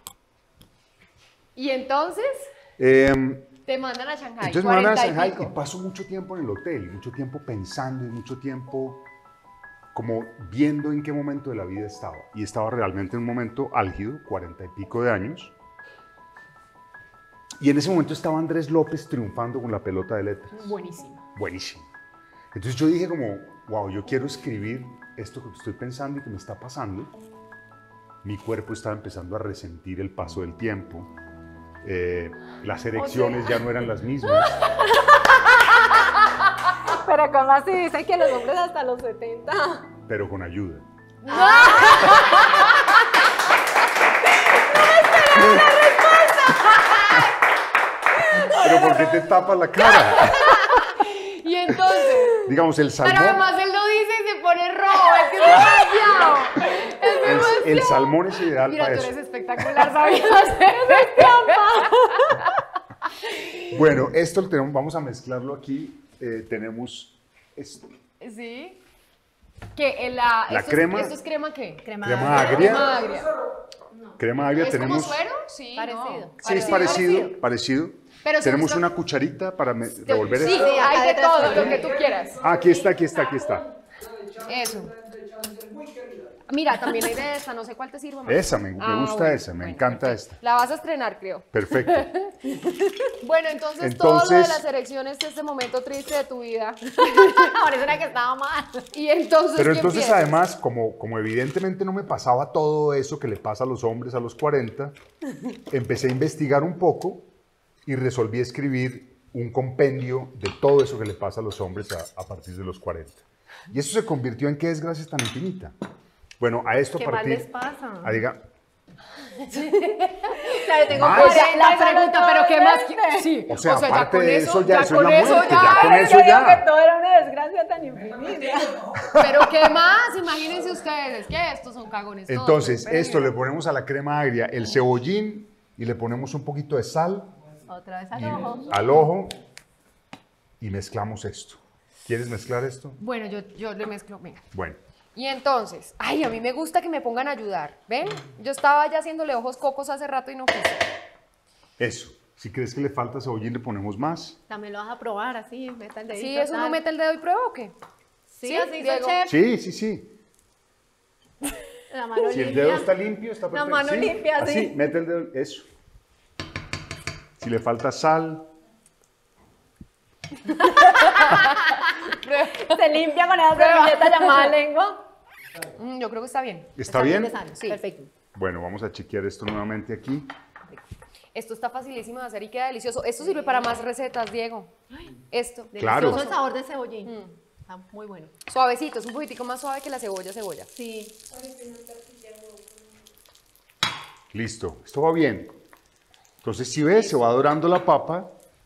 Y entonces Eh, te mandan a Shanghai. Entonces me mandan a cuarenta y Shanghai y pico. paso mucho tiempo en el hotel, mucho tiempo pensando y mucho tiempo como viendo en qué momento de la vida estaba. Y estaba realmente en un momento álgido, cuarenta y pico de años. Y en ese momento estaba Andrés López triunfando con la pelota de letras. Buenísimo. Buenísimo. Entonces yo dije como, wow, yo quiero escribir esto que estoy pensando y que me está pasando. Mi cuerpo estaba empezando a resentir el paso del tiempo. Eh, las erecciones ya no eran las mismas. Pero ¿cómo así? Dicen que los hombres hasta los setenta. Pero con ayuda. Pero ¿por qué te tapas la cara? Y entonces, Digamos, el pero salmón, además él lo dice y se pone rojo, es que es demasiado. Es el, demasiado. el salmón es ideal Mira, para tú eso. eres espectacular, ¿sabías? Bueno, esto lo tenemos, vamos a mezclarlo aquí. Eh, tenemos esto, Sí. Que en la, La esto crema- Es, ¿Esto es crema qué? Crema, crema agria. Crema agria. Crema agria ¿Es tenemos. como suero? Sí, Parecido. no. Sí, es parecido, parecido. Pero tenemos se usa- una cucharita para me- revolver Sí, esto. sí, hay de Acá todo, detrás lo también. que tú quieras. Ah, aquí está, aquí está, aquí está. Eso. Mira, también hay de esta, no sé cuál te sirva más. Esa, me, me Ah, gusta bueno, esa, me bueno, encanta ok. esta. La vas a estrenar, creo. Perfecto. Bueno, entonces, todo lo de Entonces- las erecciones es este momento triste de tu vida. Por eso era que estaba mal. Y entonces, Pero ¿qué entonces empiezas? además, como, como evidentemente no me pasaba todo eso que le pasa a los hombres a los cuarenta, empecé a investigar un poco y resolví escribir un compendio de todo eso que le pasa a los hombres a, a partir de los cuarenta. Y eso se convirtió en Qué desgracia tan infinita. Bueno, a esto ¿Qué a mal partir... les pasa? a diga, Claro, tengo Mal. O cuarenta, sea, la pregunta, solo pero ¿qué más? veinte. qui- Sí, o sea, ya aparte con de eso, ya, ya eso con es la eso muerte, ya. ya con Yo eso digo ya. que todo era una desgracia tan infinita. Pero ¿qué más? Imagínense ustedes, que estos son cagones todos. Entonces, pero esto le esperen. ponemos a la crema agria el cebollín y le ponemos un poquito de sal Otra vez al y ojo. al ojo y mezclamos esto. ¿Quieres mezclar esto? Bueno, yo, yo le mezclo, venga. Bueno, Y entonces, ay, a mí me gusta que me pongan a ayudar, ¿ven? Yo estaba ya haciéndole ojos cocos hace rato y no quise. eso. Si crees que le falta cebollín, le ponemos más. También lo vas a probar así, meta el dedito. Sí, eso tal. no mete el dedo y prueba o qué. Sí, ¿Sí, así hizo el Diego? chef. Sí, sí, sí. La mano Si el limpia. dedo está limpio, está La perfecto. mano Sí, limpia, sí. Así, mete el dedo, eso. Si le falta sal, Se limpia con esa servilleta llamada lengua. Mm, yo creo que está bien. ¿está bien? de sal, Sí. Perfecto. Bueno, vamos a chequear esto nuevamente aquí. Esto está facilísimo de hacer y queda delicioso. Esto sirve para más recetas, Diego. Esto. Claro. Delicioso el sabor de cebollín. Mm. Está muy bueno. Suavecito, es un poquitico más suave que la cebolla, cebolla. Sí. Listo, esto va bien. Entonces, si ves, se va dorando la papa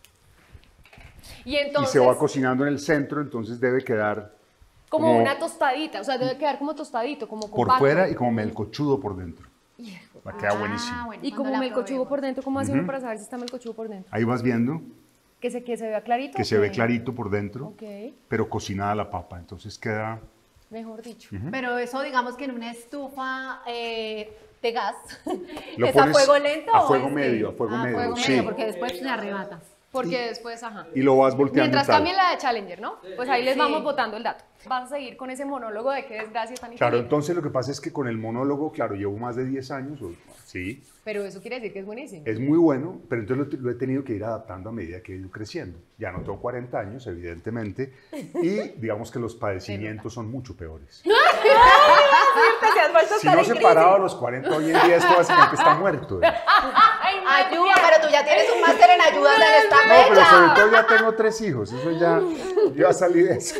Y y entonces, se va cocinando en el centro, entonces debe quedar como, como- una tostadita, o sea, debe quedar como tostadito, como por compacto. fuera y como melcochudo por dentro. Va a quedar Ah, buenísimo. bueno, Y cuando como la melcochudo probemos. por dentro, ¿cómo hace uno para saber si está melcochudo por dentro? Ahí vas viendo Que se, que se vea clarito. que ¿o se ve qué? clarito por dentro, Ok, pero cocinada la papa. Entonces queda... mejor dicho. Pero eso, digamos que en una estufa eh, de gas, Lo ¿es a pones fuego lento? a o fuego es de- medio, a fuego Ah, medio, fuego sí. medio, porque después se arrebata. Porque después, ajá. Y lo vas volteando Mientras y tal. cambien la de Challenger, ¿no? Pues ahí les Sí. vamos botando el dato. Vas a seguir con ese monólogo de qué desgracia tan Claro, infeliz. entonces lo que pasa es que con el monólogo, claro, llevo más de diez años, o- sí, Pero eso quiere decir que es buenísimo. es muy bueno, pero entonces lo, lo he tenido que ir adaptando a medida que he ido creciendo. Ya no tengo cuarenta años, evidentemente, y digamos que los padecimientos son mucho peores. Te has vuelto a Si estar no en se crisis. paraba a los cuarenta hoy en día, esto básicamente está muerto. ¿eh? Ayuda, pero tú ya tienes un máster en ayudas en esta No, pero fecha. sobre todo ya tengo tres hijos, eso ya, yo ya salí de eso.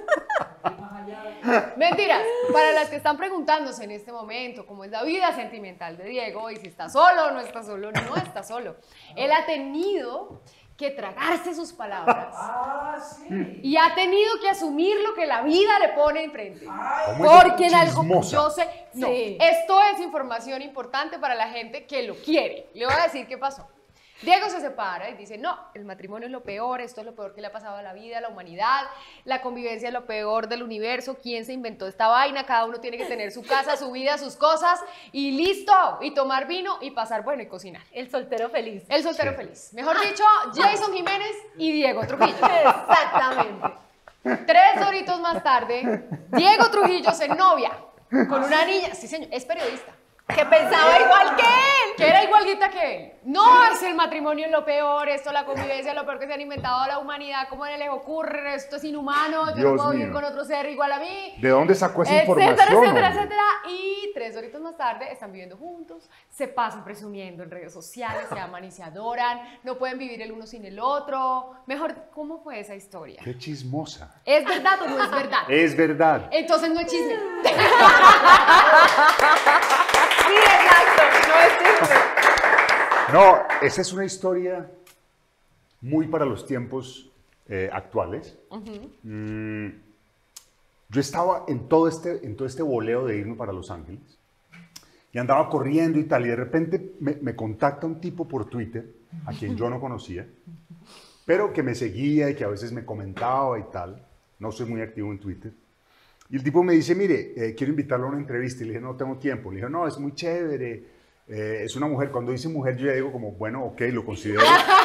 Mentiras. Para las que están preguntándose en este momento cómo es la vida sentimental de Diego y si está solo o no está solo, no está solo. Él ha tenido que tragarse sus palabras Ah, sí. y ha tenido que asumir lo que la vida le pone enfrente. ¿Cómo es de Porque en algo chismosa? yo sé, no, Sí. esto es información importante para la gente que lo quiere. Le voy a decir qué pasó. Diego se separa y dice, no, el matrimonio es lo peor, esto es lo peor que le ha pasado a la vida, a la humanidad, la convivencia es lo peor del universo, ¿quién se inventó esta vaina? Cada uno tiene que tener su casa, su vida, sus cosas y listo, y tomar vino y pasar, bueno, y cocinar. El soltero feliz. El soltero Sí. feliz. Mejor dicho, Jason Jiménez y Diego Trujillo. Exactamente. Tres horitos más tarde, Diego Trujillo se novia con una niña, sí señor, es periodista, Que pensaba igual que él. que era igualita que él. No, es el matrimonio es lo peor, esto, la convivencia es lo peor que se han inventado a la humanidad, ¿cómo les ocurre? Esto es inhumano, yo Dios no puedo vivir mío. con otro ser igual a mí. ¿De dónde sacó esa Etcétera, información? etcétera, hombre? etcétera. Y tres horitos más tarde están viviendo juntos, se pasan presumiendo en redes sociales, se aman y se adoran, no pueden vivir el uno sin el otro. Mejor, ¿cómo fue esa historia? Qué chismosa. ¿Es verdad o no es verdad? Es verdad. Entonces no es chisme. Sí, exacto. No es chisme. No, esa es una historia muy para los tiempos eh, actuales. Mm, yo estaba en todo, este, en todo este boleo de irme para Los Ángeles y andaba corriendo y tal, y de repente me, me contacta un tipo por Twitter, a quien yo no conocía, pero que me seguía y que a veces me comentaba y tal. No soy muy activo en Twitter. Y el tipo me dice, mire, eh, quiero invitarlo a una entrevista. Y le dije, no tengo tiempo. Le dije, no, es muy chévere. eh, es una mujer. Cuando dice mujer, yo ya digo como, bueno, ok, lo considero.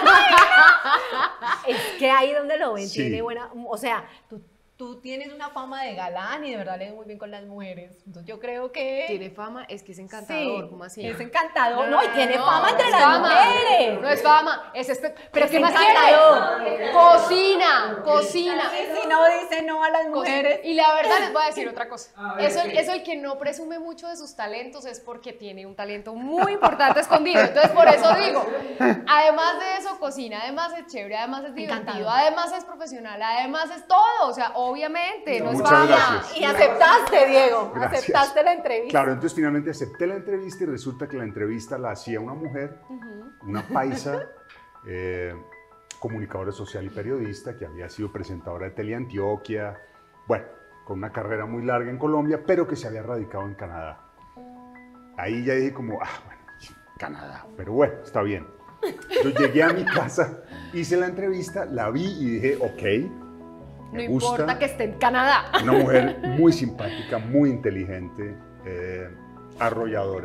Es que ahí donde lo ven Sí. tiene buena, o sea, tú, tú tienes una fama de galán y de verdad le ves muy bien con las mujeres. Entonces yo creo que Tiene fama, es que es encantador, sí, ¿cómo así? es encantador, no, y tiene no, fama no entre es las fama, mujeres. No es fama, es espe- ¿Pero Es qué más encantador. quiere? Cocina, cocina. Y si no dice no a las mujeres. Y la verdad les voy a decir otra cosa. A ver, Eso, ¿qué? eso el que no presume mucho de sus talentos es porque tiene un talento muy importante escondido. Entonces por eso digo, además de eso cocina, además es chévere, además es divertido, Encantador. además es profesional, además es todo. O sea, obviamente, no es Muchas fama. gracias. Y aceptaste, Diego, Gracias. aceptaste la entrevista. Claro, entonces finalmente acepté la entrevista y resulta que la entrevista la hacía una mujer, una paisa, eh, comunicadora social y periodista, que había sido presentadora de Teleantioquia, bueno, con una carrera muy larga en Colombia, pero que se había radicado en Canadá. Ahí ya dije como, ah, bueno, Canadá, pero bueno, está bien. Yo llegué a mi casa, hice la entrevista, la vi y dije, ok, me No gusta. importa que esté en Canadá. Una mujer muy simpática, muy inteligente, eh, arrolladora.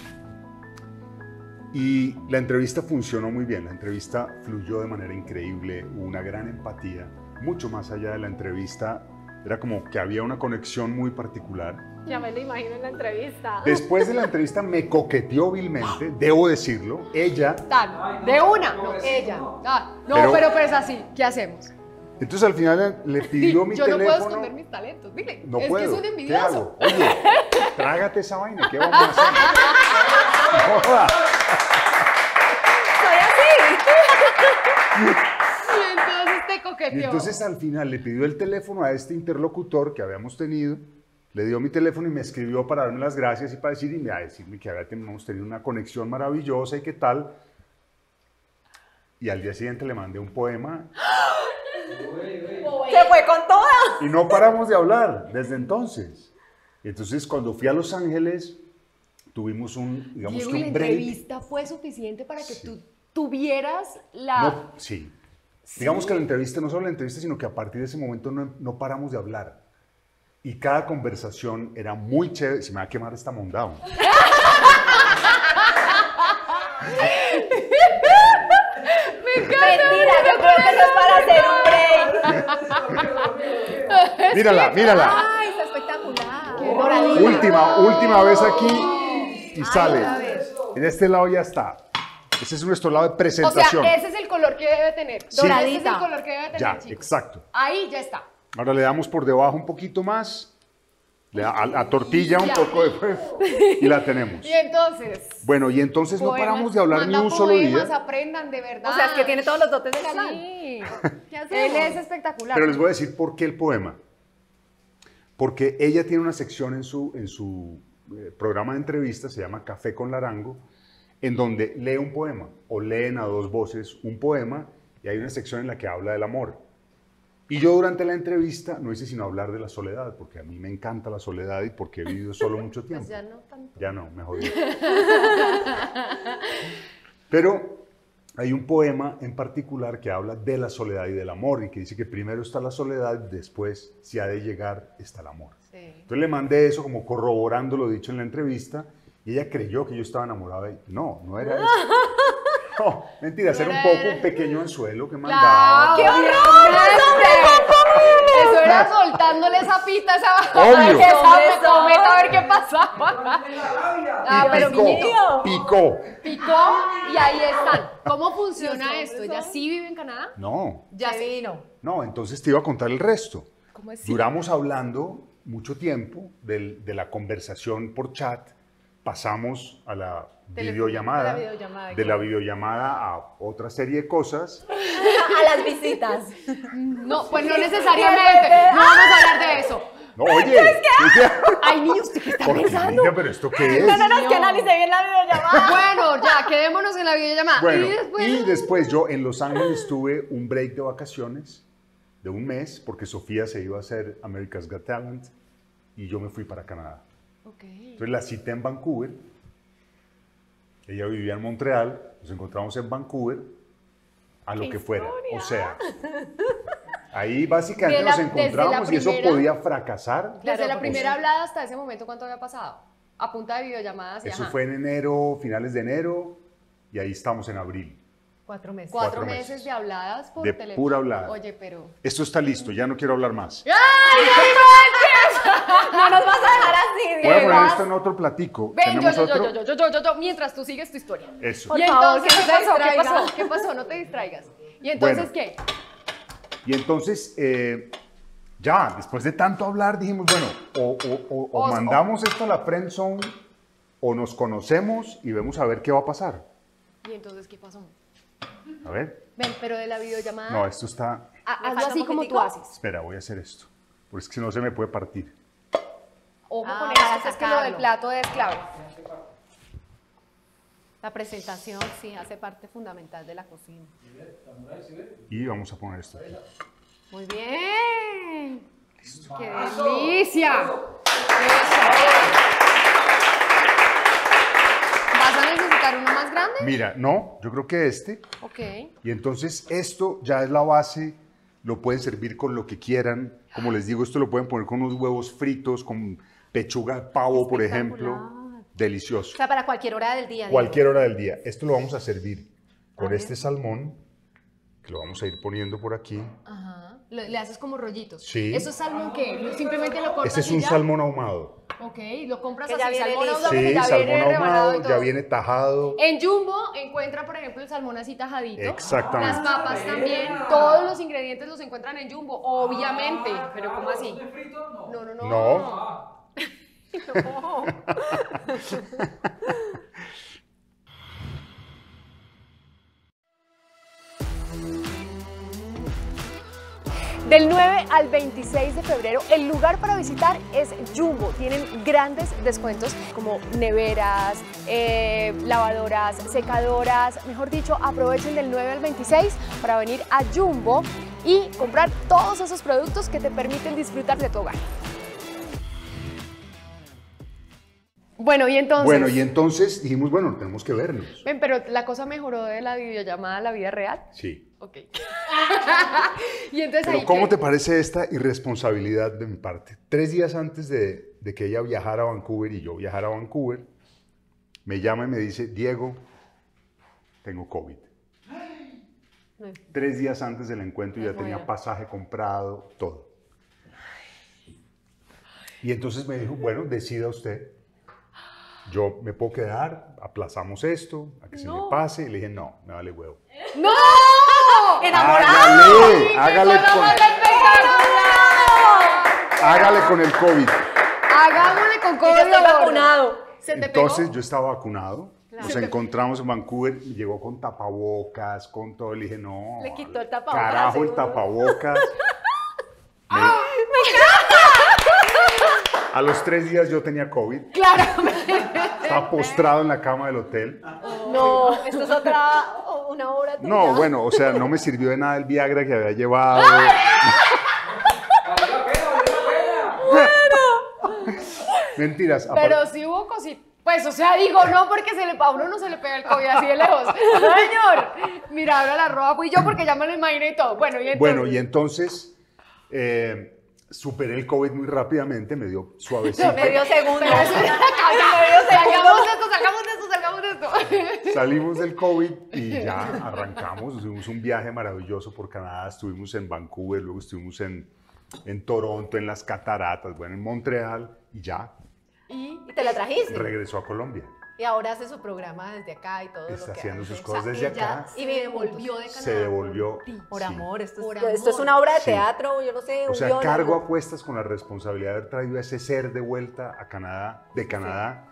Y la entrevista funcionó muy bien, la entrevista fluyó de manera increíble, hubo una gran empatía, mucho más allá de la entrevista, era como que había una conexión muy particular. Ya me lo imagino en la entrevista. Después de la entrevista me coqueteó vilmente, debo decirlo, ella. Tan, de una. no, No, ella. Ah, no, Pero- pero, pero es así. ¿Qué hacemos? Entonces al final le Di, pidió mi yo no teléfono. puedo esconder mis talentos. Dile, No es puedo. que es un ¿Qué envidioso. hago? Oye, trágate esa vaina, ¿qué vamos a hacer? No joda. Soy así. Y entonces te Y coqueteó. entonces al final le pidió el teléfono a este interlocutor que habíamos tenido, le dio mi teléfono y me escribió para darme las gracias y para decir, y a decirme que habíamos tenido una conexión maravillosa y qué tal. Y al día siguiente le mandé un poema Se fue con toda. y no paramos de hablar desde entonces. Entonces cuando fui a Los Ángeles tuvimos un, digamos Diego, que ¿y la un break. entrevista fue suficiente para que Sí. tú tuvieras la... No, sí. Digamos que la entrevista, no solo la entrevista, sino que a partir de ese momento no, no paramos de hablar. Y cada conversación era muy chévere. Se me va a quemar esta mondada. Mentira, yo creo que eso es para hacer un break. Mírala, mírala. Ay, está espectacular. Qué doradita. Última, última vez aquí y sale. otra vez. En este lado ya está. Ese es nuestro lado de O presentación. sea, ese es el color que debe tener. Sí. Ese es el Doradita. color que debe tener, Ya, chicos. exacto. Ahí ya está. Ahora le damos por debajo un poquito más. Le da a, a tortilla un Ya. poco de fuego y la tenemos. Y entonces... Bueno, y entonces no poemas, paramos de hablar ni manda un solo poemas, día. aprendan, de verdad. O sea, es que tiene todos los dotes de galán. Sí. ¿Qué Él hacemos? es espectacular. Pero les voy a decir por qué el poema. Porque ella tiene una sección en su, en su eh, programa de entrevistas, se llama Café con Larango, en donde lee un poema, o leen a dos voces un poema, y hay una sección en la que habla del amor. Y yo durante la entrevista no hice sino hablar de la soledad, porque a mí me encanta la soledad y porque he vivido solo mucho tiempo. Pues ya no tanto. Ya no, me jodí. Pero hay un poema en particular que habla de la soledad y del amor y que dice que primero está la soledad, después, si ha de llegar, está el amor. Sí. Entonces le mandé eso como corroborando lo dicho en la entrevista y ella creyó que yo estaba enamorado de ella. No, no era eso. No, mentira, era un poco un pequeño anzuelo que mandaba. ¡Qué horror! Eso era soltándole esa pita, esa Obvio. esa Hombre, cometa, a ver qué pasaba. Tiene la rabia. Ah, Y pero picó, niñito, picó. picó y ahí están. ¿Cómo funciona esto? ¿Ella sí vive en Canadá? No, Ya Se sé. vino. no, entonces te iba a contar el resto. ¿Cómo es? Duramos hablando mucho tiempo del- de la conversación por chat, pasamos a la Teléfono, videollamada, a la videollamada, de la claro. videollamada a otra serie de cosas. A las visitas. No, pues no necesariamente. No vamos a hablar de eso. No, oye, Ay, niño, ¿usted qué está Cortinilla, pensando? pero ¿esto qué es? No, no, no, es que analicé bien la videollamada. Bueno, ya, quedémonos en la videollamada. Bueno, y después... y después yo en Los Ángeles tuve un break de vacaciones de un mes porque Sofía se iba a hacer America's Got Talent y yo me fui para Canadá. Ok. Entonces la cité en Vancouver. Ella vivía en Montreal, nos encontramos en Vancouver, a lo ¡Qué que fuera. historia! O sea, ahí básicamente De la- nos desde la encontramos y eso primera- podía fracasar. Desde Claro, la porque primera sí. hablada hasta ese momento, ¿cuánto había pasado? A punta de videollamadas y Eso ajá. fue en enero, finales de enero, y ahí estamos en abril. Cuatro meses. Cuatro, cuatro meses, meses. de habladas por De teléfono. pura hablada. Oye, pero... Esto está listo, ya no quiero hablar más. ¡Ay, no No nos vas a dejar así, Voy a Diego. poner esto en otro platico. Ven, yo, ¿Tenemos yo, yo, otro? yo, yo, yo, yo, yo, yo, mientras tú sigues tu historia. Eso. Por y favor, entonces, que ¿qué no se pasó? ¿Qué distraiga. pasó? ¿Qué pasó? No te distraigas. ¿Y entonces Bueno. qué? Y entonces, eh, ya, después de tanto hablar, dijimos, bueno, o, o- o- o O- mandamos esto a la friend zone, o nos conocemos y vemos a ver qué va a pasar. ¿Y entonces qué pasó? A ver. Ven, pero de la videollamada, No, esto está... ha- ¿Le hazlo falta así un como tú poquitico? haces. Espera, voy a hacer esto. Porque es que si no se me puede partir. Ojo Ah, con para eso, es que lo del sacarlo. plato es clave. La presentación, sí, hace parte fundamental de la cocina. Y vamos a poner esto aquí. Muy bien. ¡Qué delicia! Eso. Vas a necesitar cortar uno más grande? Mira, no, yo creo que este. Ok. Y entonces esto ya es la base, lo pueden servir con lo que quieran. Como les digo, esto lo pueden poner con unos huevos fritos, con pechuga de pavo, por ejemplo. Espectacular. Delicioso. O sea, para cualquier hora del día. Cualquier hora del día. Esto lo vamos a servir con A ver. este salmón, que lo vamos a ir poniendo por aquí. Ajá. Le, le haces como rollitos. Sí. ¿Eso es salmón qué? Simplemente lo cortas Este es y un ya? salmón ahumado. Ok, lo compras Que así, ya viene salmón listo. ahumado, que Sí, ya salmón viene rebanado y ahumado, todo. ya viene tajado. En Jumbo encuentra, por ejemplo, el salmón así tajadito. Exactamente. Las papas también. Todos los ingredientes los encuentran en Jumbo, obviamente. Pero ¿cómo así? ¿No es frito? No. No, no, no. No. Ah, No. Del nueve al veintiséis de febrero, el lugar para visitar es Jumbo. Tienen grandes descuentos como neveras, eh, lavadoras, secadoras. Mejor dicho, aprovechen del nueve al veintiséis para venir a Jumbo y comprar todos esos productos que te permiten disfrutar de tu hogar. Bueno, y entonces... Bueno, y entonces dijimos, bueno, tenemos que vernos. Ven, pero la cosa mejoró de la videollamada a la vida real. Sí. Ok. Y entonces Pero ahí ¿cómo qué? te parece esta irresponsabilidad de mi parte? Tres días antes de, de que ella viajara a Vancouver y yo viajara a Vancouver, me llama y me dice, Diego, tengo COVID. Tres días antes del encuentro ya Ay, tenía bueno. pasaje comprado, todo. Y entonces me dijo, bueno, decida usted. Yo me puedo quedar, aplazamos esto, a que se No. me pase. Y le dije, no, me vale huevo. ¡No! ¡Enamorado! Hágale, hágale con, hágale con el COVID. Hagámosle con Y COVID. yo estoy ahora. vacunado. ¿Se te pegó? Entonces yo estaba vacunado, nos Se te- encontramos en Vancouver, y llegó con tapabocas, con todo, le dije, no, Le quitó el tapabocas, carajo el seguro. tapabocas. Me- A los tres días yo tenía COVID, Claramente. estaba postrado en la cama del hotel. No, esto es otra, una obra tuya. No, bueno, o sea, no me sirvió de nada el Viagra que había llevado. valió la pena, valió la pena. Mentiras. Pero aparte- sí hubo cositas. Pues, o sea, digo, no, porque se le, a uno no se le pega el COVID así de lejos. Señor, mira, ahora la roba fui yo porque ya me lo imaginé y todo. Bueno, y entonces. Bueno, y entonces eh, superé el COVID muy rápidamente, me dio suavecito. Medio segundo. Pero eso ya salgamos de esto, salgamos de esto, salgamos de esto. Salimos del COVID y ya arrancamos. Tuvimos un viaje maravilloso por Canadá. Estuvimos en Vancouver, luego estuvimos en, en Toronto, en las cataratas, bueno, en Montreal y ya Y te la trajiste. regresó a Colombia. Y ahora hace su programa desde acá y todo Está lo que haciendo hace. sus cosas O sea, desde ella acá. Y me devolvió de Se devolvió. Por sí. amor, esto es, Por esto es amor. una obra de Sí. teatro, yo no sé, O un sea, guión, cargo algo. a cuestas con la responsabilidad de haber traído a ese ser de vuelta a Canadá, de Canadá.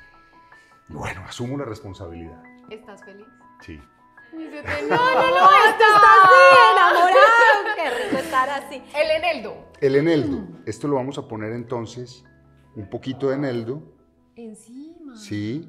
Y bueno, asumo la responsabilidad. ¿Estás feliz? Sí. Y se te- No, no, no, Esto está así, enamorado. Qué rico estar así. El eneldo. El eneldo. Esto lo vamos a poner entonces, un poquito de eneldo. Encima. Sí.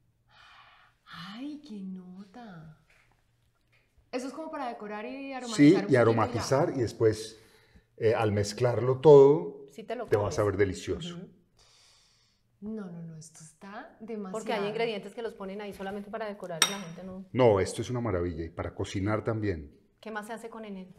Ay, qué nota. Eso es como para decorar y aromatizar. Sí, un y poquito aromatizar y después eh, al mezclarlo todo Sí te lo te comes. vas a ver delicioso. ya. No, no, no, esto está demasiado. Porque hay ingredientes que los ponen ahí solamente para decorar y la gente no. No, esto es una maravilla y para cocinar también. ¿Qué más se hace con eneldo?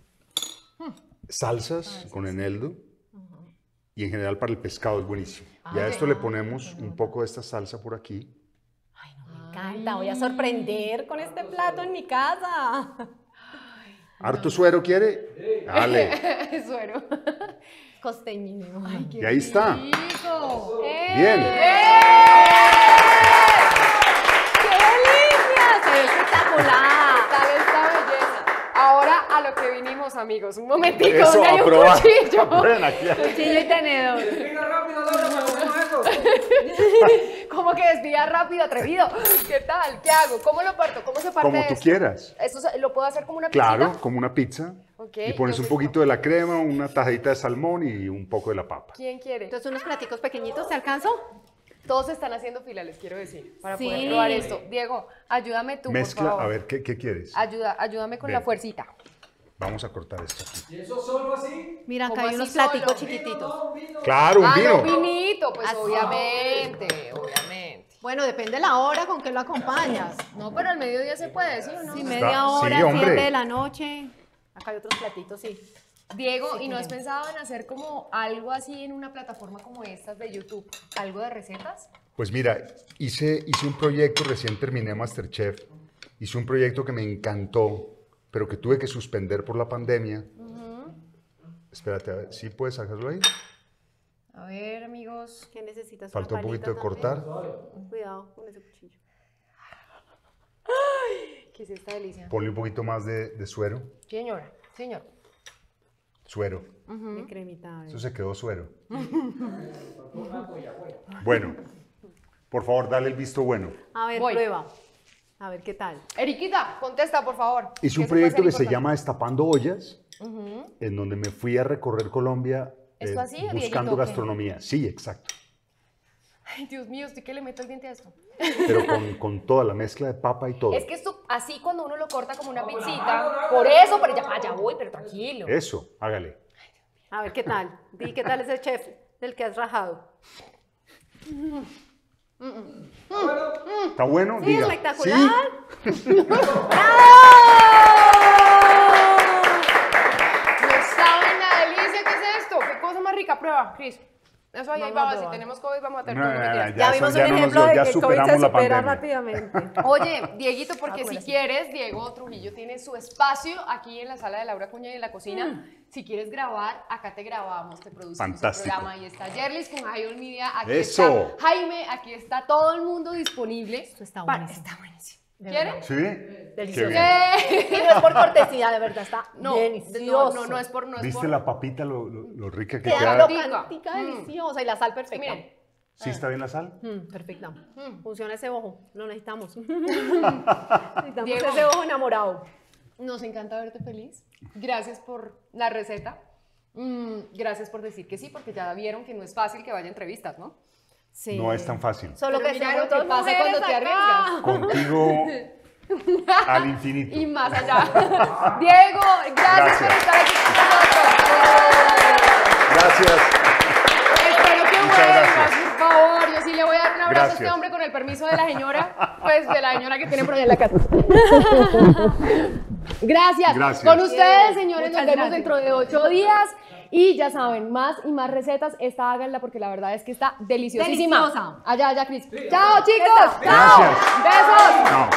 Salsas con eneldo y en general para el pescado es buenísimo. Y a Ah, esto ok. le ponemos un poco de esta salsa por aquí. Ay, no, me encanta. Voy a sorprender con este plato en mi casa. ¿Harto suero quiere? Dale. Suero. Costeñísimo. Ay, qué Y ahí está. rico. ¡Eh! Bien. ¡Qué delicia! Se ve espectacular. Tal esta belleza. Ahora a lo que vinimos, amigos. Un momentico, Eso, ¿dónde hay a un probar. cuchillo? Ven aquí. Cuchillo y tenedor. Mira rápido, Laura, para comernos esto. ¿Cómo que desvía rápido, atrevido? ¿Qué tal? ¿Qué hago? ¿Cómo lo parto? ¿Cómo se parte Como tú esto? quieras. ¿Esto se- lo puedo hacer como una Claro, pizzita? como una pizza. Ok, Y pones un entonces, poquito de la crema, una tajadita de salmón y un poco de la papa. ¿Quién quiere? Entonces, unos platicos pequeñitos, ¿te alcanzo? Todos están haciendo fila, les quiero decir, para Sí. poder probar esto. Diego, ayúdame tú, por Mezcla, favor. a ver, ¿qué, qué quieres? Ayuda, ayúdame con Ven. la fuercita. Vamos a cortar esto aquí. ¿Y eso solo así? Mira, acá ¿Cómo hay unos así solo? platicos Vino, chiquititos. no, vino. Claro, un Ah, vino. no, vinito, pues Así. obviamente, obviamente. Bueno, depende de la hora con que lo acompañas. No, pero al mediodía se puede, ¿sí o no? Si Está- media hora, sí, hombre. siete de la noche. Acá hay otros platitos, sí. Diego, Sí, ¿y no has tenemos. pensado en hacer como algo así en una plataforma como estas de YouTube? ¿Algo de recetas? Pues mira, hice, hice un proyecto, recién terminé MasterChef, hice un proyecto que me encantó, pero que tuve que suspender por la pandemia. Espérate, a ver, ¿sí puedes sacarlo ahí? A ver, amigos. ¿Qué necesitas? Falta un ¿Una poquito de palita cortar. también? Cuidado con ese cuchillo. ¿Qué es esta delicia? Ponle un poquito más de, de suero. Señora, señor. Suero. De cremita. a ver. Eso se quedó suero. Bueno, por favor, dale el visto bueno. A ver, Voy. prueba. A ver qué tal. Eriquita, contesta, por favor. Hice que un eso puede proyecto ser que se importante. llama Destapando Ollas, en donde me fui a recorrer Colombia eh, ¿Esto así, buscando Dieguito, o qué? gastronomía. Sí, exacto. Ay, Dios mío, ¿usted qué le meto el diente a esto? Pero con, con toda la mezcla de papa y todo. Es que esto, así cuando uno lo corta como una Como la pizzita, mano, ¿no? por eso, pero ya, ya voy, pero tranquilo. Eso, hágale. A ver qué tal. Di qué tal es el chef del que has rajado. ¿Está bueno? Sí, Diga. espectacular. ¿Sí? No saben la delicia que es esto. ¿Qué cosa más rica? Prueba, Cris. Eso ahí, ahí Vamos a va. Si probar. tenemos COVID, vamos a tener No, todo. no, No, no, mentiras. ya Ya vimos eso ya un no nos ejemplo dio, de ya que el COVID superamos se la supera pandemia. rápidamente. Oye, Dieguito, porque Ah, si bueno, sí. quieres, Diego Trujillo tiene su espacio aquí en la sala de Laura Cuña y en la cocina. Si quieres grabar, acá te grabamos, te producimos Fantástico. el programa. Ahí está Yerlis con High Media, aquí Eso. está Jaime, aquí está todo el mundo disponible. Esto está Pa- buenísimo. Está buenísimo. De ¿Quieren? ¿Sí? Delicioso. Qué bien. ¡Eh! Y no es por cortesía, de verdad, está No, delicioso. no, no, no es por... No es ¿Viste por... la papita, lo, lo- lo rica que Queda queda? crocantica, Mm. deliciosa y la sal perfecta. Miren, ¿Sí está bien la sal? Mm, perfecta. Mm. Funciona ese ojo, lo necesitamos. necesitamos Diego. ese ojo enamorado. nos encanta verte feliz. Gracias por la receta. Mm, gracias por decir que sí, porque ya vieron que no es fácil que vaya a entrevistas, ¿no? Sí. No es tan fácil. Solo Pero que mira seamos lo que dos pasa mujeres cuando te acá. arriesgas. Contigo al infinito. Y más allá. Diego, gracias, Gracias. por estar aquí con nosotros. Gracias. Espero que Muchas vuelvas, gracias. por favor. Yo sí le voy a dar un abrazo a este Gracias. hombre con el permiso de la señora, pues de la señora que tiene por allá en la casa. Gracias. Gracias. Con ustedes, señores, Muchas nos vemos gracias. dentro de ocho días. Y ya saben, más y más recetas, esta háganla porque la verdad es que está deliciosísima. Deliciosa. Allá, allá, Cris. Chao, chicos. Esta. Chao. Gracias. Besos. Chao.